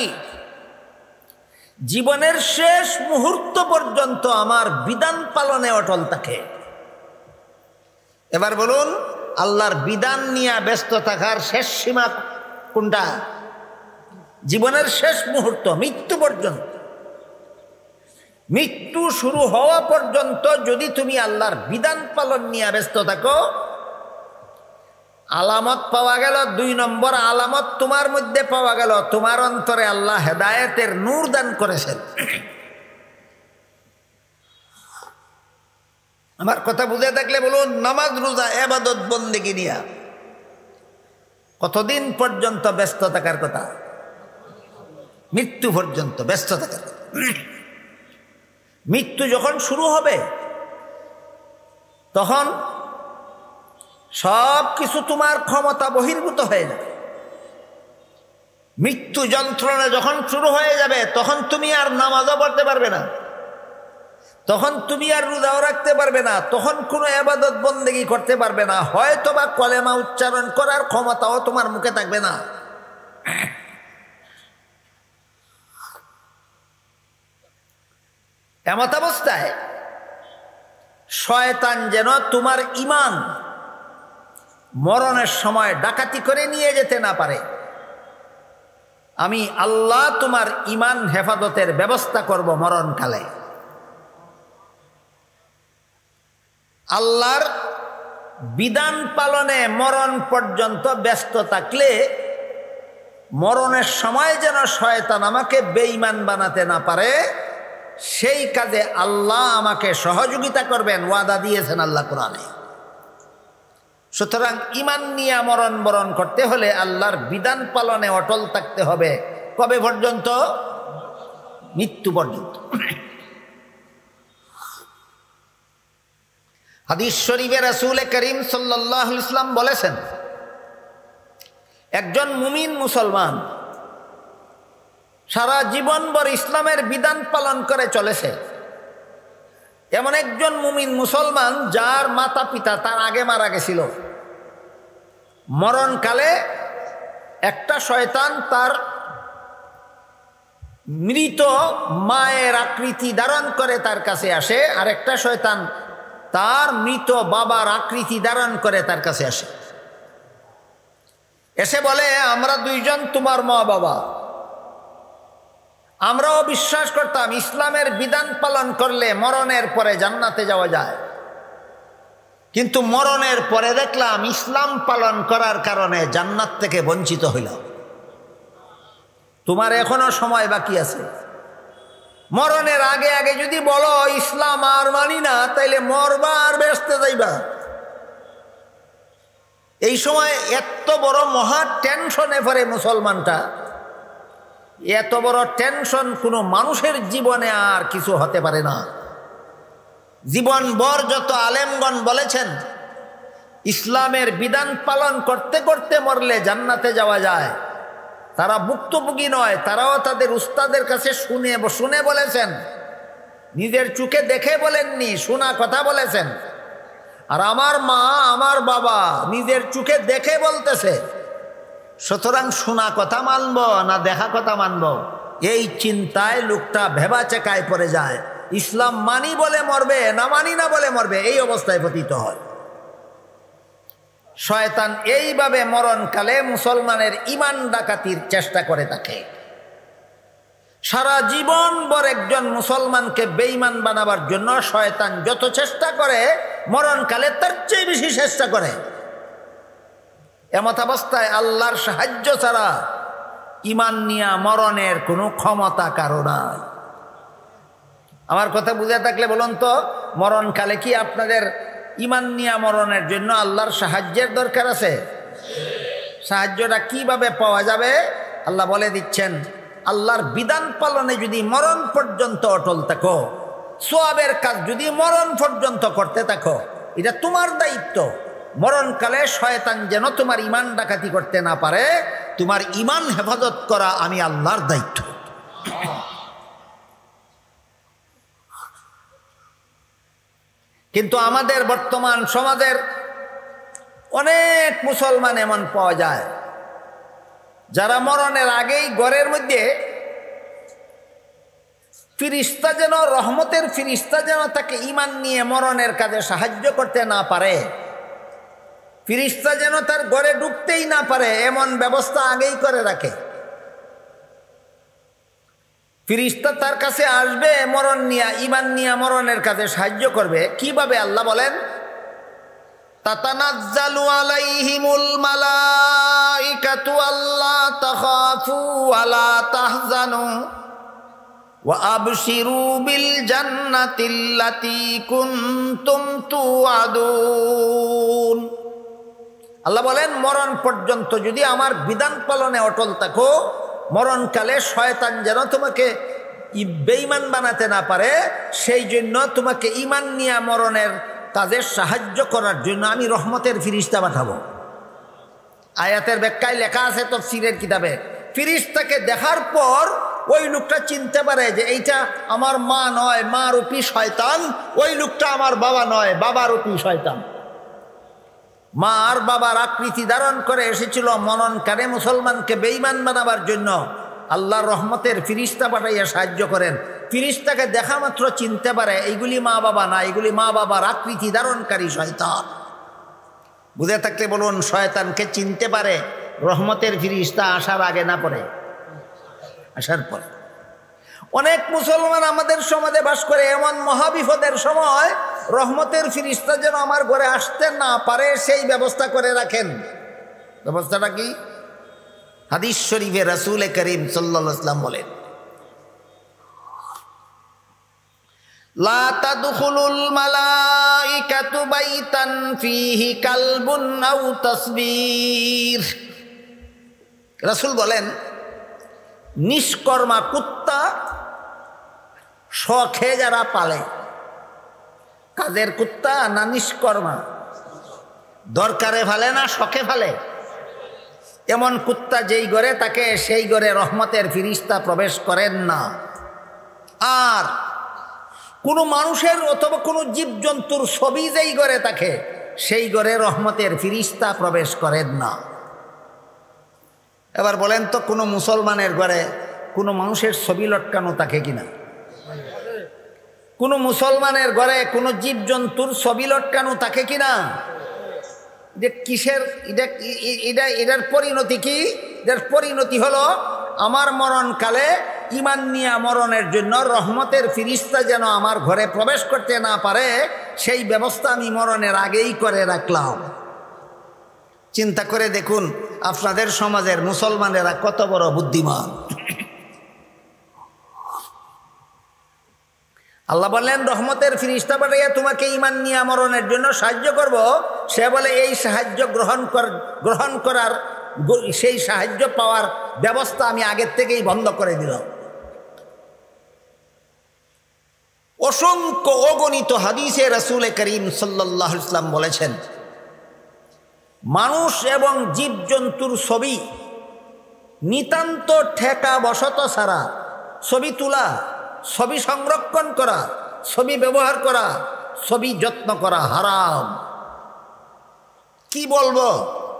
জীবনের শেষ মুহূর্ত পর্যন্ত আমার বিধান পালনে অটল থাকে। এবার বলুন, আল্লাহর বিধান নিয়ে ব্যস্ত থাকার শেষ সীমা কোনটা? জীবনের শেষ মুহূর্ত, মৃত্যু পর্যন্ত। মৃত্যু শুরু হওয়া পর্যন্ত যদি তুমি আল্লাহর বিধান পালন নিয়ে ব্যস্ত থাকো, আলামত পাওয়া গেল। 2 নম্বর আলামত তোমার মধ্যে পাওয়া গেল, তোমার অন্তরে আল্লাহ হেদায়েতের নূর দান করেছেন। আমার কথা বুঝে থাকলে বলুন, নামাজ রোজা ইবাদত বন্দেগী নিয়া কতদিন পর্যন্ত ব্যস্ত থাকার কথা? মৃত্যু পর্যন্ত ব্যস্ত থাকার কথা। মৃত্যু যখন শুরু হবে তখন সব কিছু তোমার ক্ষমতা বহির্ভূত হয়ে যাবে। মৃত্যু যন্ত্রণা যখন শুরু হয়ে যাবে তখন তুমি আর নামাজও পড়তে পারবে না, তখন তুমি আর রোজাও রাখতে পারবে না, তখন কোনো ইবাদত বন্দেগী করতে পারবে না, হয়তো বা কলেমা উচ্চারণ করার ক্ষমতাও তোমার মুখে থাকবে না। এমত অবস্থায় শয়তান যেন তোমার ঈমান মরণের সময় ডাকাতি করে নিয়ে যেতে না পারে, আমি আল্লাহ তোমার ঈমান হেফাজতের ব্যবস্থা করব মরণকালে। আল্লাহর বিধান পালনে মরণ পর্যন্ত ব্যস্ত থাকলে মরণের সময় যেন শয়তান আমাকে বেঈমান বানাতে না পারে, সেই কাজে আল্লাহ আমাকে সহযোগিতা করবেন, ওয়াদা দিয়েছেন আল্লাহ কোরআনে। সুতরাং ঈমান নিয়ে মরণ বরণ করতে হলে আল্লাহর বিধান পালনে অটল থাকতে হবে। কবে পর্যন্ত? মৃত্যু পর্যন্ত। হাদিস শরীফে রাসূল করিম সাল্লাল্লাহু আলাইহি ওয়াসাল্লাম বলেছেন, একজন মুমিন মুসলমান সারা জীবনভর ইসলামের বিধান পালন করে চলেছে, এমন একজন মুমিন মুসলমান যার মাতা পিতা তার আগে মারা গেছিল, মরণকালে একটা শয়তান তার মৃত মায়ের আকৃতি ধারণ করে তার কাছে আসে, আর একটা শয়তান তার মৃত বাবার আকৃতি ধারণ করে তার কাছে আসে। এসে বলে, আমরা দুইজন তোমার মা বাবা, আমরাও বিশ্বাস করতাম ইসলামের বিধান পালন করলে মরণের পরে জান্নাতে যাওয়া যায়, কিন্তু মরণের পরে দেখলাম ইসলাম পালন করার কারণে জান্নাত থেকে বঞ্চিত হইলাম। তোমার এখনো সময় বাকি আছে, মরণের আগে আগে যদি বলো ইসলাম আর মানি না, তাইলে মরবা আর বেহেশতে যাইবা। এই সময় এত বড় মহা টেনশনে পড়ে মুসলমানটা। এত বড় টেনশন কোনো মানুষের জীবনে আর কিছু হতে পারে না। জীবনভর যত আলেমগণ বলেছেন ইসলামের বিধান পালন করতে করতে মরলে জান্নাতে যাওয়া যায়, তারা ভুক্তভোগী নয়, তারাও তাদের উস্তাদের কাছে শুনে বলেছেন, নিজের চোখে দেখে বলেননি, শোনা কথা বলেছেন। আর আমার মা আমার বাবা নিজের চোখে দেখে বলতেছে, সুতরাং শোনা কথা মানব না দেখা কথা মানব, এই চিন্তায় লোকটা ভেবা চেকায় পড়ে যায়। ইসলাম মানি বলে মরবে না মানি না বলে মরবে, এই অবস্থায় পতিত হয়। শয়তান এইভাবে মরণকালে মুসলমানের ঈমান ডাকাতির চেষ্টা করে থাকে। সারা জীবন ভর একজন মুসলমানকে বেঈমান বানাবার জন্য শয়তান যত চেষ্টা করে মরণকালে তার চেয়ে বেশি চেষ্টা করে। এমত অবস্থায় আল্লাহর সাহায্য ছাড়া ঈমান নিয়া মরণের কোনো ক্ষমতা কারো নাই। আমার কথা বুঝে থাকলে বলুন তো, মরণকালে কি আপনাদের ঈমান নিয়া মরণের জন্য আল্লাহর সাহায্যের দরকার আছে? সাহায্যটা কিভাবে পাওয়া যাবে? আল্লাহ বলে দিচ্ছেন, আল্লাহর বিধান পালনে যদি মরণ পর্যন্ত অটল থাকো, সওয়াবের কাজ যদি মরণ পর্যন্ত করতে থাকো, এটা তোমার দায়িত্ব। মরণকালে শয়তান যেন তোমার ঈমান ডাকাতি করতে না পারে, তোমার ঈমান হেফাজত করা আমি আল্লাহর দায়িত্ব। কিন্তু আমাদের বর্তমান সমাজের অনেক মুসলমান এমন পাওয়া যায় যারা মরণের আগেই ঘরের মধ্যে ফিরিস্তা যেন, রহমতের ফিরিস্তা যেন তাকে ঈমান নিয়ে মরণের কাজে সাহায্য করতে না পারে, ফিরিস্তা যেন তার ঘরে ঢুকতেই না পারে, এমন ব্যবস্থা আগেই করে রাখে। ফিরিস্তা তার কাছে আসবে মরণ নিয়া, ঈমান নিয়া মরণের কাজে সাহায্য করবে। কিভাবে? আল্লাহ বলেন, তাতানাজ্জালু আলাইহিমুল মালাইকাতু আল্লা তাখাফু ওয়া লা তাহজানু ওয়া আবশিরু বিল জান্নাতিল্লাতী কুনতুম তুআদুন। আল্লাহ বলেন, মরণ পর্যন্ত যদি আমার বিধান পালনে অটল থাকো, মরণকালে শয়তান যেন তোমাকে বেঈমান বানাতে না পারে, সেই জন্য তোমাকে ঈমান নিয়ে মরণের কাজে সাহায্য করার জন্য আমি রহমতের ফিরিস্তা পাঠাবো। আয়াতের ব্যাখ্যায় লেখা আছে তাফসীরের কিতাবে, ফিরিস্তাকে দেখার পর ওই লোকটা চিনতে পারে যে এইটা আমার মা নয়, মা রূপী শয়তান, ওই লোকটা আমার বাবা নয়, বাবা রূপী শয়তান। মা আর বাবার আকৃতি ধারণ করে এসেছিল মরণকালে মুসলমানকে বেঈমান বানাবার জন্য। আল্লাহর রহমতের ফিরিস্তা পাঠাইয়া সাহায্য করেন। ফিরিস্তাকে দেখা মাত্র চিনতে পারে এইগুলি মা বাবা না, এগুলি মা বাবার আকৃতি ধারণকারী শয়তান। বুঝে থাকলে বলুন, শয়তানকে চিনতে পারে রহমতের ফিরিস্তা আসার আগে না পরে, আসার পরে। অনেক মুসলমান আমাদের সমাজে বাস করে, এমন মহাবিপদের সময় রহমতের ফিরিস্তা যেন আমার ঘরে আসতে না পারে সেই ব্যবস্থা করে রাখেন। ব্যবস্থাটা কি? হাদিস শরীফে রাসূল করিম সাল্লাল্লাহু আলাইহি ওয়াসাল্লাম বলেন, লা তাদখুলুল মালাইকাতু বাইতান ফীহি কালবুন আও তাসবীর। রাসূল বলেন, নিষ্কর্মা কুত্তা শখে যারা পালে, কাজের কুত্তা না নিষ্কর্মা, দরকারে ফালে না শখে ফালে, এমন কুত্তা যেই ঘরে তাকে সেই ঘরে রহমতের ফিরিস্তা প্রবেশ করেন না। আর কোনো মানুষের অথবা কোনো জীবজন্তুর ছবি যেই ঘরে থাকে সেই ঘরে রহমতের ফিরিস্তা প্রবেশ করেন না। এবার বলেন তো, কোনো মুসলমানের ঘরে কোনো মানুষের ছবি লটকানো থাকে কিনা? কোনো মুসলমানের ঘরে কোনো জীবজন্তুর ছবি লটকানো থাকে কিনা? যে কিসের এটার পরিণতি কি? এটার পরিণতি হলো আমার মরণকালে ঈমান নিয়া মরণের জন্য রহমতের ফিরিস্তা যেন আমার ঘরে প্রবেশ করতে না পারে সেই ব্যবস্থা আমি মরণের আগেই করে রাখলাম। চিন্তা করে দেখুন আপনাদের সমাজের মুসলমানেরা কত বড় বুদ্ধিমান। আল্লাহ বললেন, রহমতের ফিরিস্তা পাঠাইয়া তোমাকে ঈমান নিয়ে মরণের জন্য সাহায্য করব। সে বলে, এই সাহায্য গ্রহণ করার সেই সাহায্য পাওয়ার ব্যবস্থা আমি আগের থেকেই বন্ধ করে দিলাম। অসংখ্য অগণিত হাদিসে রাসূল করিম সাল্লাল্লাহু আলাইহি ওয়াসাল্লাম বলেছেন, মানুষ এবং জীবজন্তুর ছবি নিতান্ত ঠেকা বশত ছাড়া ছবি তোলা, ছবি সংরক্ষণ করা, ছবি ব্যবহার করা, ছবি যত্ন করা হারাম। কি বলবো,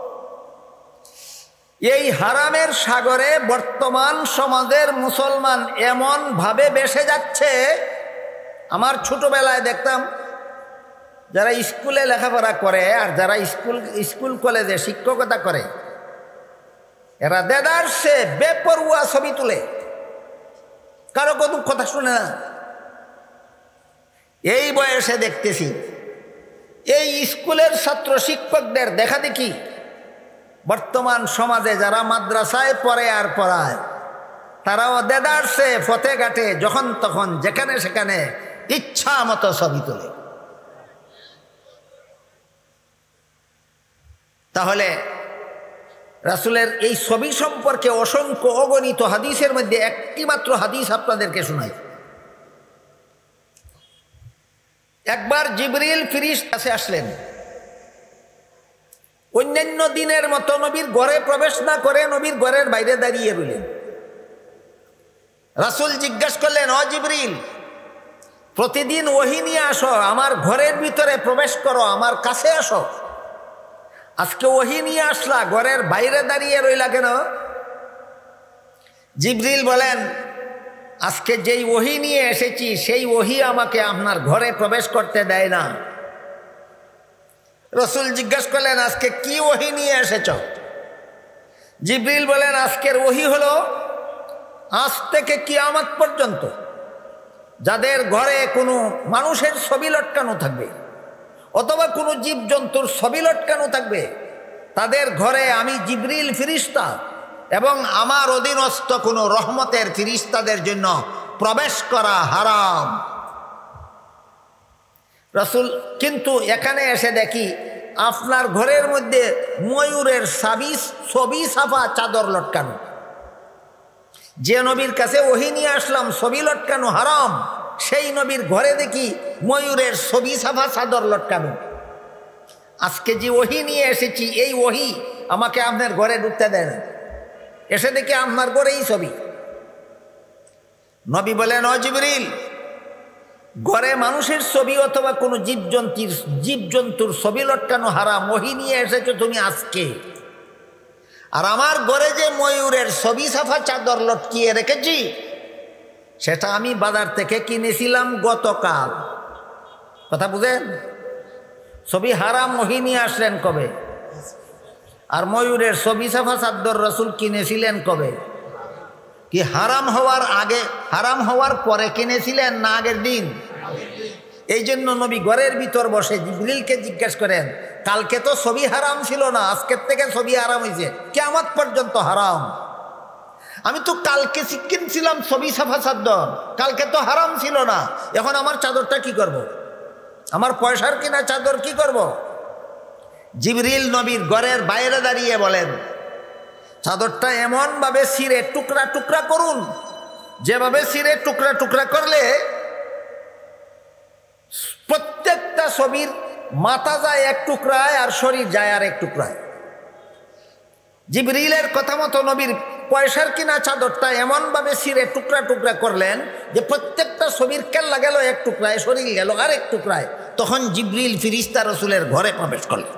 এই হারামের সাগরে বর্তমান সমাজের মুসলমান এমন ভাবে ভেসে যাচ্ছে। আমার ছোটবেলায় দেখতাম যারা স্কুলে লেখাপড়া করে আর যারা স্কুল কলেজে শিক্ষকতা করে, এরা দেদারসে বেপরোয়া ছবি তুলে, কারো কোনো কথা শুনে না। এই বয়সে দেখতেছি এই স্কুলের ছাত্র শিক্ষকদের দেখা দেখি বর্তমান সমাজে যারা মাদ্রাসায় পড়ে আর পড়ায়, তারাও দেদারসে পথে ঘাটে যখন তখন যেখানে সেখানে ইচ্ছা মতো ছবি তোলে। তাহলে রাসূলের এই ছবি সম্পর্কে অসংখ্য অগণিত হাদিসের মধ্যে একটি মাত্র হাদিস আপনাদেরকে শোনাই। একবার জিবরিল ফিরিস্তা কাছে আসলেন, অন্যান্য দিনের মতো নবীর ঘরে প্রবেশ না করে নবীর ঘরের বাইরে দাঁড়িয়ে রইলেন। রাসূল জিজ্ঞাসা করলেন, ও জিবরিল, প্রতিদিন ওহী নিয়ে আসো, আমার ঘরের ভিতরে প্রবেশ করো, আমার কাছে আসো, আজকে ওহী নিয়ে আসলা, ঘরের বাইরে দাঁড়িয়ে রইলা কেন? জিবরিল বলেন, আজকে যেই ওহী নিয়ে এসেছি সেই ওহী আমাকে আপনার ঘরে প্রবেশ করতে দেয় না। রাসূল জিজ্ঞাসা করলেন, আজকে কি ওহী নিয়ে এসেছ? জিবরিল বলেন, আজকের ওহী হলো আজ থেকে কিয়ামত পর্যন্ত যাদের ঘরে কোনো মানুষের ছবি লটকানো থাকবে অথবা কোনো জীবজন্তুর ছবি লটকানো থাকবে, তাদের ঘরে আমি জিবরিল ফিরিস্তা এবং আমার অধীনস্থ কোনো রহমতের ফিরিস্তাদের জন্য প্রবেশ করা হারাম। রাসূল কিন্তু এখানে এসে দেখি আপনার ঘরের মধ্যে ময়ূরের ছবি ছাপা চাদর লটকানো। যে নবীর কাছে ওহী নিয়ে আসলাম ছবি লটকানো হারাম, সেই নবীর ঘরে দেখি ময়ূরের ছবি ছাপা চাদর লটকানো। আজকে যে ওহী নিয়ে এসেছি এই ওহী আমাকে আপনার ঘরে ঢুকতে দেয় না, এসে দেখি আপনার ঘরেই ছবি। নবী বলেন, ও জিবরিল, ঘরে মানুষের ছবি অথবা কোনো জীবজন্তুর ছবি লটকানো হারাম, ওহী নিয়ে এসেছো তুমি আজকে। আর আমার ঘরে যে ময়ূরের ছবি ছাপা চাদর লটকিয়ে রেখেছি সেটা আমি বাজার থেকে কিনেছিলাম গতকাল। কথা বুঝেন? ছবি হারাম ওহী নিয়ে আসলেন কবে? আর ময়ূরের ছবি ছাপা চাদর রাসূল কিনেছিলেন কবে? কি হারাম হওয়ার আগে, হারাম হওয়ার পরে কিনেছিলেন না আগের দিন? এই জন্য নবী ঘরের ভিতর বসে জিবরিলকে জিজ্ঞেস করেন, কালকে তো ছবি হারাম ছিল না, আজকের থেকে ছবি হারাম হয়েছে, কিয়ামত পর্যন্ত হারাম। আমি তো কালকে কিনছিলাম ছবি সাফা চাদর, কালকে তো হারাম ছিল না, এখন আমার চাদরটা কি করব? আমার পয়সার কিনা চাদর কি করব? জিবরিল নবীর ঘরের বাইরে দাঁড়িয়ে বলেন, চাদরটা এমনভাবে ছিঁড়ে টুকরা টুকরা করুন, যেভাবে ছিঁড়ে টুকরা টুকরা করলে প্রত্যেকটা ছবির মাথা যায় এক টুকরায় আর শরীর যায় আর এক টুকরায়। জিবরিলের কথা মতো নবীর পয়সার কিনা চাদরটা এমনভাবে ছিঁড়ে টুকরা টুকরা করলেন যে প্রত্যেকটা ছবির কেল্লা গেল এক টুকরায়, শরীর গেল আর এক টুকরায়। তখন জিবরিল ফিরিস্তা রসুলের ঘরে প্রবেশ করলেন।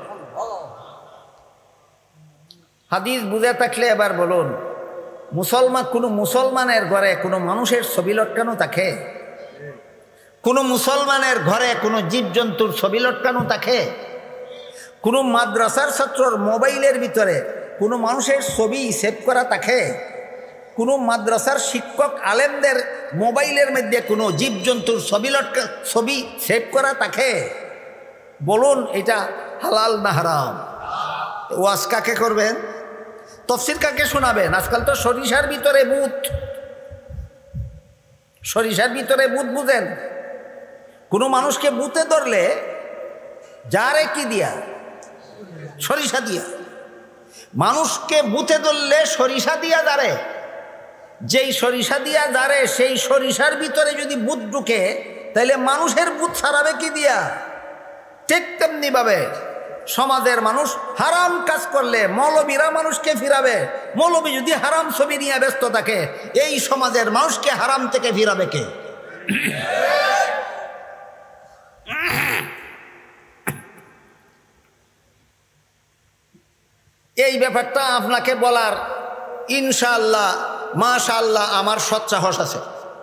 হাদিস বুঝে থাকলে এবার বলুন, কোনো মুসলমানের ঘরে কোনো মানুষের ছবি লটকানো থাকে? কোনো মুসলমানের ঘরে কোনো জীবজন্তুর ছবি লটকানো থাকে? কোনো মাদ্রাসার ছাত্রর মোবাইলের ভিতরে কোনো মানুষের ছবি সেভ করা থাকে? কোনো মাদ্রাসার শিক্ষক আলেমদের মোবাইলের মধ্যে কোনো জীবজন্তুর ছবি সেভ করা থাকে? বলুন, এটা হালাল না হারাম? ওয়াজ কাকে করবেন? তফসির কাকে শোনাবেন? আজকাল তো সরিষার ভিতরে ভূত, সরিষার ভিতরে ভূত বুঝেন? কোনো মানুষকে ভূতে ধরলে যারে কি দিয়া? সরিষা দিয়া। মানুষকে ভূতে ধরলে সরিষা দিয়া যারে, যেই সরিষা দিয়া যারে সেই সরিষার ভিতরে যদি ভূত ঢুকে তাহলে মানুষের ভূত ছাড়াবে কি দিয়া? ঠিক তেমনি ভাবে সমাজের মানুষ হারাম কাজ করলে মৌলবীরা মানুষকে ফিরাবে। মৌলবী যদি হারাম ছবি নিয়ে ব্যস্ত থাকে, এই সমাজের মানুষকে হারাম থেকে ফিরাবে কে? এই ব্যাপারটা আপনাকে বলার ইনশাআল্লাহ মাশাআল্লাহ আমার সৎসাহস আছে।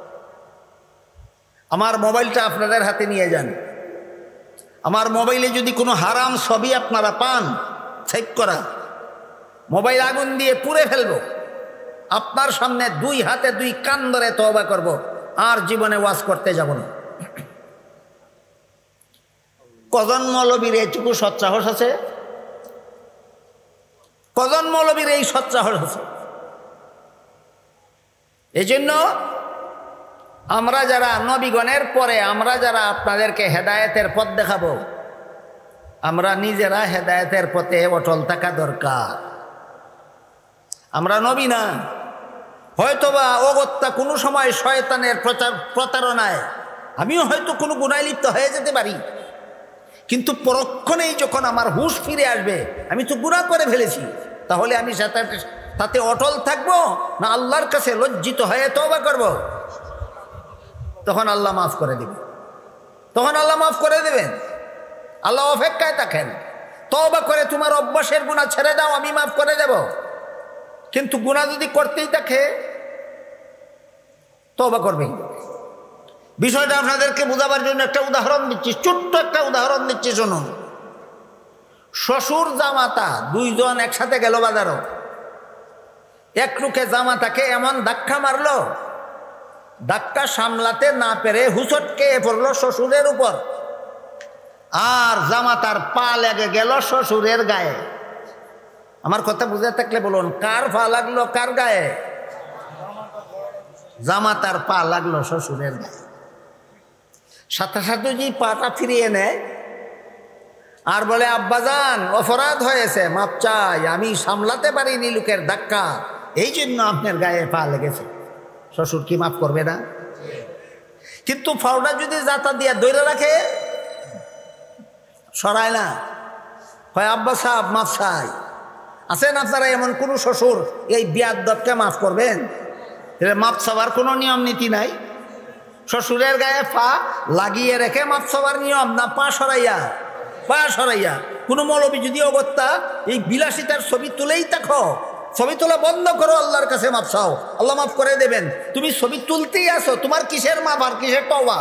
আমার মোবাইলটা আপনাদের হাতে নিয়ে যান। আমার মোবাইলে যদি কোনো হারাম ছবি আপনারা পান সেভ করা, মোবাইল আগুন দিয়ে পুড়ে ফেলবো। আপনার সামনে দুই হাতে দুই কান ধরে তওবা করব, আর জীবনে ওয়াজ করতে যাব না। কজন মৌলবীর এইটুকু সৎসাহস আছে? কজন মৌলবীর এই সৎসাহস আছে? এই জন্য আমরা যারা নবীগণের পরে আমরা যারা আপনাদেরকে হেদায়েতের পথ দেখাবো, আমরা নিজেরা হেদায়েতের পথে অটল থাকা দরকার। আমরা নবী না, হয়তোবা অগত্যা কোনো সময় শয়তানের প্রতারণায় আমিও হয়তো কোনো গুনায় লিপ্ত হয়ে যেতে পারি, কিন্তু পরক্ষণেই যখন আমার হুঁশ ফিরে আসবে আমি তো গুনাহ করে ফেলেছি, তাহলে আমি তাতে অটল থাকবো না আল্লাহর কাছে লজ্জিত হয়ে তওবা করব? তখন আল্লাহ মাফ করে দিবেন, তখন আল্লাহ মাফ করে দেবেন। আল্লাহ অপেক্ষায় থাকেন, তওবা করে তোমার অভ্যাসের গুনাহ ছেড়ে দাও, আমি মাফ করে দেব। কিন্তু গুনাহ যদি করতেই থাকে তওবা করবেই। বিষয়টা আপনাদেরকে বোঝাবার জন্য একটা উদাহরণ দিচ্ছি, ছোট্ট একটা উদাহরণ দিচ্ছি, শুনুন। শ্বশুর জামাতা দুইজন একসাথে গেল বাজারও। এক লোকে জামাতাকে এমন ধাক্কা মারলো, ধাক্কা সামলাতে না পেরে হুচটকে পড়লো শ্বশুরের উপর, আর জামাতার পা লেগে গেল শ্বশুরের গায়ে। আমার কথা বুঝে থাকলে বলুন, কার পা লাগলো কার গায়ে? জামাতার পা লাগলো শ্বশুরের গায়ে। সাথে সাথে যে পাটা ফিরিয়ে নেয় আর বলে, আব্বাজান অপরাধ হয়েছে, মাপ চাই, আমি সামলাতে পারিনি লোকের ধাক্কা, এই জন্য আপনার গায়ে পা লেগেছে। শ্বশুর কি মাফ করবে না? কিন্তু ফাউডা যদি জাতা দিয়া ধরে রাখে, সরায় না, হয় আব্বা সাহেব মাফ চাই। আছেন আপনারা এমন কোন শ্বশুর এই বিয়াদবকে মাফ করবেন? মাফ চাওয়ার কোনো নিয়ম নীতি নাই। শ্বশুরের গায়ে পা লাগিয়ে রেখে মাফ চাওয়ার নিয়ম না, পা সরাইয়া? পা সরাইয়া। কোনো মৌলবী যদি অগত্যা এই বিলাসিতার ছবি তুলেই থাকো, ছবি তোলা বন্ধ করো, আল্লাহর কাছে মাফ চাও, আল্লাহ মাফ করে দেবেন। তুমি ছবি তুলতেই আসো, তোমার কিসের মাফ আর কিসের তওবা?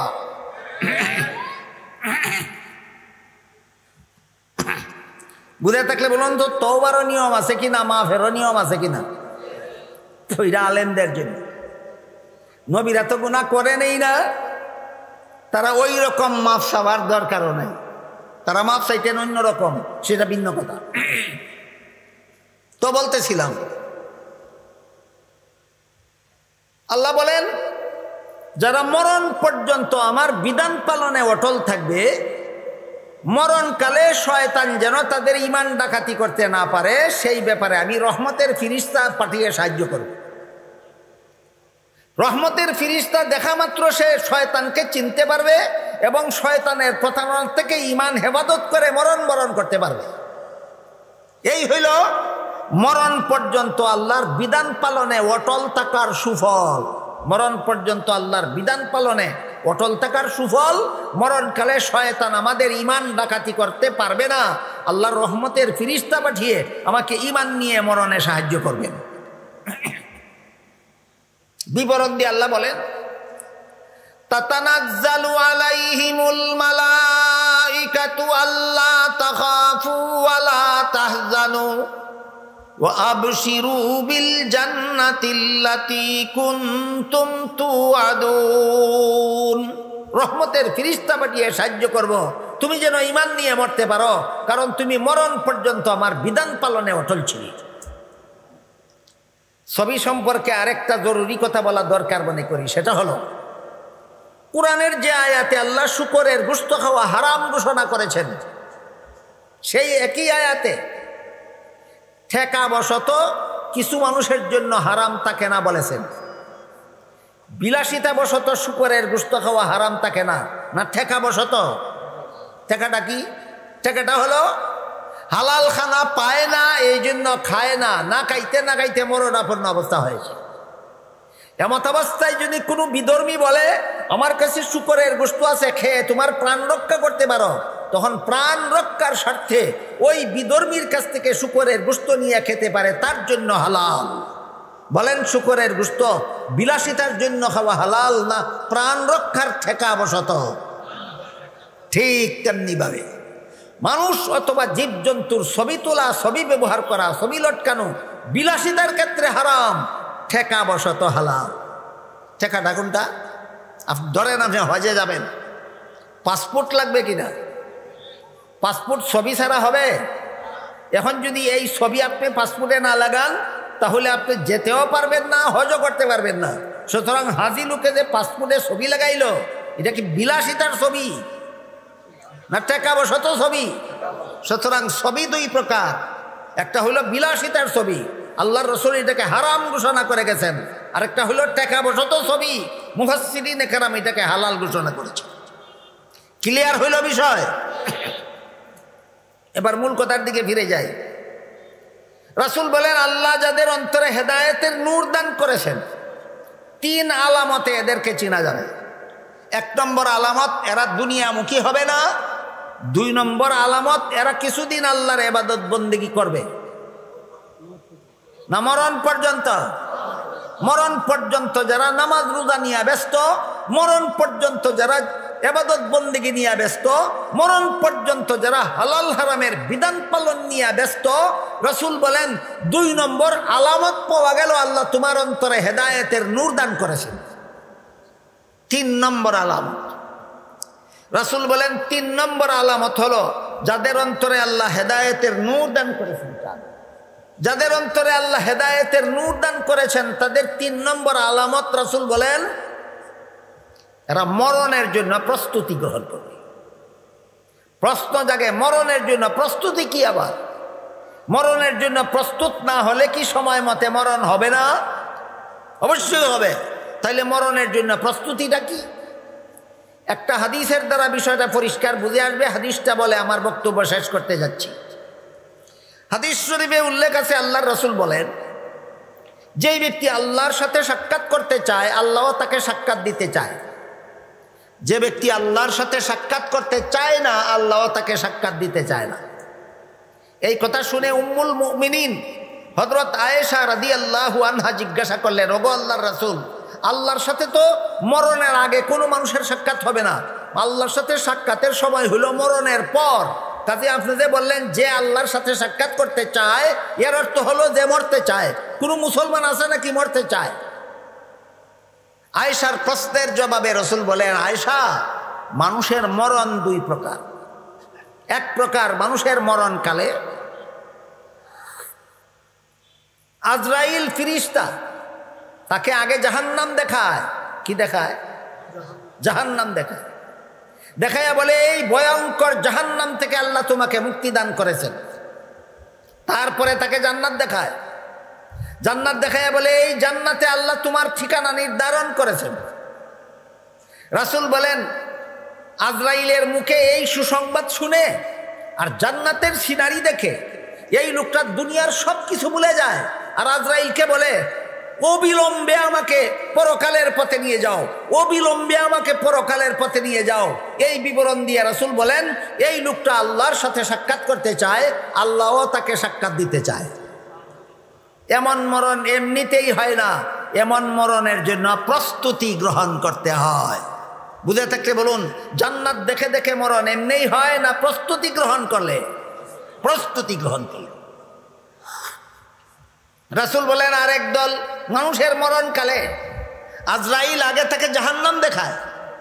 বুঝে থাকলে বলুন তো, তওবারও নিয়ম আছে কিনা, মাফেরও নিয়ম আছে কিনা? তো এটা আলেমদের জন্য। নবীরা তো গুনাহ করেনই না, তারা ওই রকম মাপ চাওয়ার দরকারও নাই, তারা মাপ চাইতেন অন্যরকম, সেটা ভিন্ন কথা। তো বলতেছিলাম, আল্লাহ বলেন যারা মরণ পর্যন্ত আমার বিধান পালনে অটল থাকবে, মরণকালে শয়তান যেন তাদের ঈমান ডাকাতি করতে না পারে, সেই ব্যাপারে আমি রহমতের ফিরিস্তা পাঠিয়ে সাহায্য করব। রহমতের ফিরিস্তা দেখা মাত্র সে শয়তানকে চিনতে পারবে এবং শয়তানের প্রতারণা থেকে ঈমান হেফাজত করে মরণ বরণ করতে পারবে। এই হইল মরণ পর্যন্ত আল্লাহর বিধান পালনে অটল থাকার সুফল। মরণ পর্যন্ত আল্লাহর বিধান পালনে অটল থাকার সুফল, মরণকালে শয়তান আমাদের ঈমান ডাকাতি করতে পারবে না। আল্লাহর রহমতের ফিরিস্তা পাঠিয়ে আমাকে ঈমান নিয়ে মরণে সাহায্য করবেন। বিবরণ দিয়ে আল্লাহ বলেন, তাতানাজ্জালু আলাইহিমুল মালাইকাতু আল্লা তাখাফু ওয়া লা তাহজানু ওয়া আবশিরু বিল জান্নাতিল্লাতী কুনতুম তুআদুন। রহমতের ফিরিস্তা পাঠিয়ে সাহায্য করব, তুমি যেন ঈমান নিয়ে মরতে পারো, কারণ তুমি মরণ পর্যন্ত আমার বিধান পালনে অটল ছিলে। ছবি সম্পর্কে আরেকটা জরুরি কথা বলা দরকার মনে করি, সেটা হলো কোরআনের যে আয়াতে আল্লাহ শুকরের গোশত খাওয়া হারাম ঘোষণা করেছেন, সেই একই আয়াতে ঠেকাবশত কিছু মানুষের জন্য হারাম থাকে না বলেছেন। বিলাসিতাবশত শুকরের গোশত খাওয়া হারাম থাকে না, না ঠেকাবশত? ঠেকাটা কি? ঠেকাটা হলো হালাল খানা পায় না, এই জন্য খায় না, না খাইতে না খাইতে মরণাপন্ন অবস্থা হয়েছে। এমত অবস্থায় যদি কোনো বিধর্মী বলে আমার কাছে শুকরের গোশত আছে, খেয়ে তোমার প্রাণ রক্ষা করতে পারো, তখন প্রাণ রক্ষার স্বার্থে ওই বিধর্মীর কাছ থেকে শুকরের গোশত নিয়ে খেতে পারে, তার জন্য হালাল। বলেন, শুকরের গোশত বিলাসিতার জন্য খাওয়া হালাল না প্রাণ রক্ষার ঠেকাবশত? ঠিক তেমনি ভাবে মানুষ অথবা জীবজন্তুর ছবি তোলা, ছবি ব্যবহার করা, ছবি লটকানো বিলাসিতার ক্ষেত্রে হারাম, ঠেকাবশত হালাল। ঠেকাটা কোনটা? আপনি ধরেন আপনি হজে যাবেন, পাসপোর্ট লাগবে কিনা? পাসপোর্ট ছবি ছাড়া হবে? এখন যদি এই ছবি আপনি পাসপোর্টে না লাগান, তাহলে আপনি যেতেও পারবেন না, হজও করতে পারবেন না। সুতরাং হাজি লোকে যে পাসপোর্টে ছবি লাগাইল, এটা কি বিলাসিতার ছবি না ঠেকাবশত ছবি? সুতরাং ছবি দুই প্রকার, একটা হলো বিলাসিতার ছবি, আল্লাহর রাসূল এটাকে হারাম ঘোষণা করে গেছেন, আরেকটা হলো ঠেকাবশত ছবি, মুফাসসিরিন কেরাম এটাকে হালাল ঘোষণা করেছে। ক্লিয়ার হইল বিষয়? এবার মূল কথার দিকে ফিরে যাই। রাসূল বলেন, আল্লাহ যাদের অন্তরে হেদায়েতের নূর দান করেছেন, তিন আলামতে এদেরকে চেনা যাবে। এক নম্বর আলামত, এরা দুনিয়ামুখী হবে না। দুই নম্বর আলামত, এরা কিছুদিন আল্লাহর ইবাদত বন্দেগী করবে না মরণ পর্যন্ত। মরণ পর্যন্ত যারা নামাজ রোজা নিয়ে ব্যস্ত, মরণ পর্যন্ত যারা ইবাদত বন্দেগী নিয়ে ব্যস্ত, মরণ পর্যন্ত যারা হালাল হারামের বিধান পালন নিয়ে ব্যস্ত, রাসূল বলেন দুই নম্বর আলামত পাওয়া গেল, আল্লাহ তোমার অন্তরে হেদায়েতের নূর দান করেছেন। তিন নম্বর আলামত, রাসূল বলেন তিন নম্বর আলামত হলো যাদের অন্তরে আল্লাহ হেদায়েতের নূর দান করেছেন। যাদের অন্তরে আল্লাহ হেদায়েতের নূর দান করেছেন, তাদের তিন নম্বর আলামত রাসূল বলেন এরা মরণের জন্য প্রস্তুতি গ্রহণ করবে। প্রশ্ন জাগে, মরণের জন্য প্রস্তুতি কি? আবার মরণের জন্য প্রস্তুত না হলে কি সময় মতে মরণ হবে না? অবশ্যই হবে। তাইলে মরণের জন্য প্রস্তুতিটা কি? একটা হাদিসের দ্বারা বিষয়টা পরিষ্কার বুঝে আসবে। হাদিসটা বলে, আমার বক্তব্য শেষ করতে যাচ্ছি। হাদিস শরীফে উল্লেখ আছে, আল্লাহর রাসূল বলেন যেই ব্যক্তি আল্লাহর সাথে সাক্ষাৎ করতে চায়, আল্লাহও তাকে সাক্ষাৎ দিতে চায়। যে ব্যক্তি আল্লাহর সাথে সাক্ষাৎ করতে চায় না, আল্লাহও তাকে সাক্ষাৎ দিতে চায় না। এই কথা শুনে উম্মুল মুমিনিন হযরত আয়েশা রাদিয়াল্লাহু আনহা জিজ্ঞাসা করলেন, ওগো আল্লাহর রাসূল, আল্লাহর সাথে তো মরণের আগে কোনো মানুষের সাক্ষাৎ হবে না, আল্লাহর সাথে সাক্ষাতের সময় হলো মরণের পর। কাজে আপনি যে বললেন যে আল্লাহর সাথে সাক্ষাৎ করতে চায়, এর অর্থ হলো যে মরতে চায়। কোনো মুসলমান আছে নাকি মরতে চায়? আয়েশার প্রশ্নের জবাবে রাসূল বলেন, আয়েশা, মানুষের মরণ দুই প্রকার। এক প্রকার মানুষের মরণকালে আজরাইল ফিরিস্তা তাকে আগে জাহান্নাম দেখায়। কি দেখায়? জাহান্নাম দেখায়। দেখাইয়া বলে এই ভয়ঙ্কর জাহান্নাম থেকে আল্লাহ তোমাকে মুক্তি দান করেছেন। তারপরে তাকে জান্নাত দেখায়। জান্নাত দেখাইয়া বলে এই জান্নাতে আল্লাহ তোমার ঠিকানা নির্ধারণ করেছেন। রাসূল বলেন আজরাইলের মুখে এই সুসংবাদ শুনে আর জান্নাতের সিনারি দেখে এই লোকটা দুনিয়ার সব কিছু ভুলে যায় আর আজরাইলকে বলে অবিলম্বে আমাকে পরকালের পথে নিয়ে যাও, অবিলম্বে আমাকে পরকালের পথে নিয়ে যাও। এই বিবরণ দিয়ে রাসূল বলেন এই লোকটা আল্লাহর সাথে সাক্ষাৎ করতে চায়, আল্লাহও তাকে সাক্ষাৎ দিতে চায়। এমন মরণ এমনিতেই হয় না, এমন মরণের জন্য প্রস্তুতি গ্রহণ করতে হয়। বুঝে থাকলে বলুন, জান্নাত দেখে দেখে মরণ এমনিই হয় না প্রস্তুতি গ্রহণ করলে? প্রস্তুতি গ্রহণ করলে। রাসূল বলেন আরেক দল মানুষের মরণকালে আজরাইল আগে তাকে জাহান্নাম দেখায়,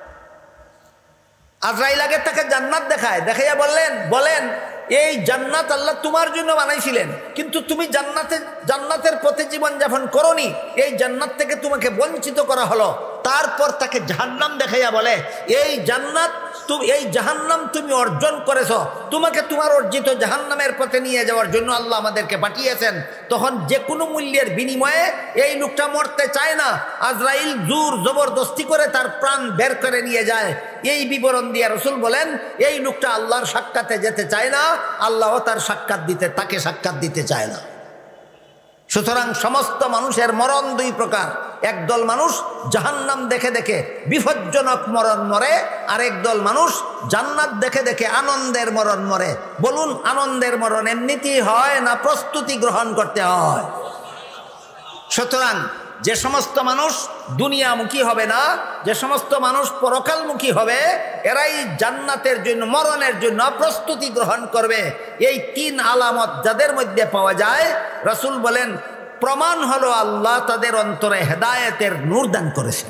আজরাইল আগে তাকে জান্নাত দেখায়। দেখাইয়া বলেন এই জান্নাত আল্লাহ তোমার জন্য বানাইছিলেন, কিন্তু তুমি জান্নাতের পথে জীবন যাপন করোনি, এই জান্নাত থেকে তোমাকে বঞ্চিত করা হলো। তারপর তাকে জাহান্নাম দেখাইয়া বলে এই জাহান্নাম তুমি অর্জন করেছো, তোমাকে তোমার অর্জিত জাহান্নামের পথে নিয়ে যাওয়ার জন্য আল্লাহ আমাদেরকে পাঠিয়েছেন। তখন যে কোনো মূল্যের বিনিময়ে এই লোকটা মরতে চায় না, আজরাইল জোর জবরদস্তি করে তার প্রাণ বের করে নিয়ে যায়। এই বিবরণ দিয়ে রাসূল বলেন এই লোকটা আল্লাহর সাক্ষাতে যেতে চায় না, আল্লাহও তার তাকে সাক্ষাৎ দিতে চায় না। সুতরাং সমস্ত মানুষের মরণ দুই প্রকার। একদল মানুষ জাহান্নাম দেখে দেখে বিপজ্জনক মরণ মরে, আরেক দল মানুষ জান্নাত দেখে দেখে আনন্দের মরণ মরে। বলুন আনন্দের মরণ এমনিতেই হয় না প্রস্তুতি গ্রহণ করতে হয়? সুতরাং যে সমস্ত মানুষ দুনিয়ামুখী হবে না, যে সমস্ত মানুষ পরকালমুখী হবে, এরাই জান্নাতের জন্য মরণের জন্য প্রস্তুতি গ্রহণ করবে। এই তিন আলামত যাদের মধ্যে পাওয়া যায়, রাসূল বলেন প্রমাণ হলো আল্লাহ তাদের অন্তরে হেদায়েতের নূর দান করেছেন।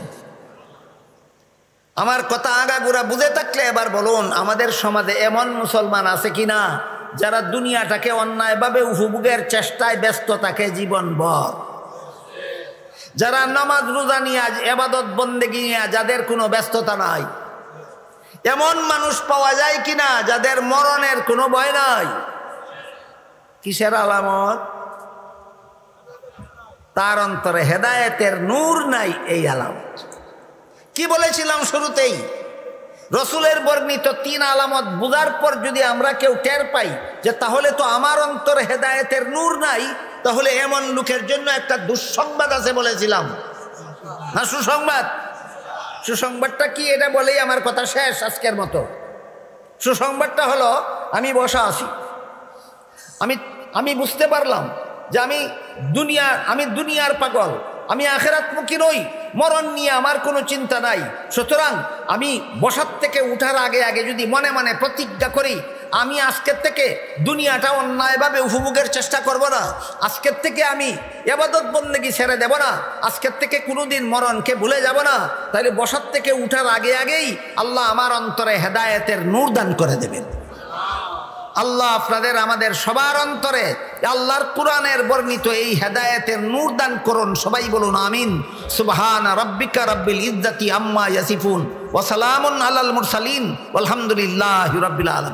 আমার কথা আগাগোড়া বুঝে থাকলে এবার বলুন আমাদের সমাজে এমন মুসলমান আছে কিনা যারা দুনিয়াটাকে অন্যায়ভাবে উপভোগের চেষ্টায় ব্যস্ত থাকে জীবনভর? যারা নামাজ রোজা নিয়ে ইবাদত বন্দেগী নিয়ে যাদের কোনো ব্যস্ততা নাই? এমন মানুষ পাওয়া যায় কিনা যাদের মরণের কোনো ভয় নাই? কিসের আলামত? তার অন্তরে হেদায়েতের নূর নাই, এই আলামত। কি বলেছিলাম শুরুতেই, রসুলের বর্ণিত তিন আলামত বুঝার পর যদি আমরা কেউ টের পাই যে তাহলে তো আমার অন্তরে হেদায়েতের নূর নাই, তাহলে এমন লোকের জন্য একটা দুঃসংবাদ আছে বলেছিলাম না? সুসংবাদ। সুসংবাদটা কি এটা বলেই আমার কথা শেষ আজকের মতো। সুসংবাদটা হলো আমি বসা আছি, আমি বুঝতে পারলাম যে আমি দুনিয়ার পাগল, আমি আখিরাতমুখী নই, মরণ নিয়ে আমার কোনো চিন্তা নাই। সুতরাং আমি বসার থেকে উঠার আগে আগে যদি মনে মনে প্রতিজ্ঞা করি আমি আজকের থেকে দুনিয়াটা অন্যায়ভাবে উপভোগের চেষ্টা করব না, আজকের থেকে আমি ইবাদত বন্দেগী ছেড়ে দেব না, আজকের থেকে কোনোদিন মরণকে ভুলে যাব না, তাহলে বসার থেকে উঠার আগে আগেই আল্লাহ আমার অন্তরে হেদায়েতের নূর দান করে দেবেন। আল্লাহ আপনাদের আমাদের সবার অন্তরে আল্লাহর কোরআনের বর্ণিত এই হেদায়েতের নূর দান করুন। সবাই বলুন আমিন। সুবহান রাব্বিকা রাব্বিল ইজ্জাতি আম্মা ইয়াসিফুন ওয়া সালামুন আলাল মুরসালিন ওয়ালহামদুলিল্লাহি রাব্বিল আলামিন।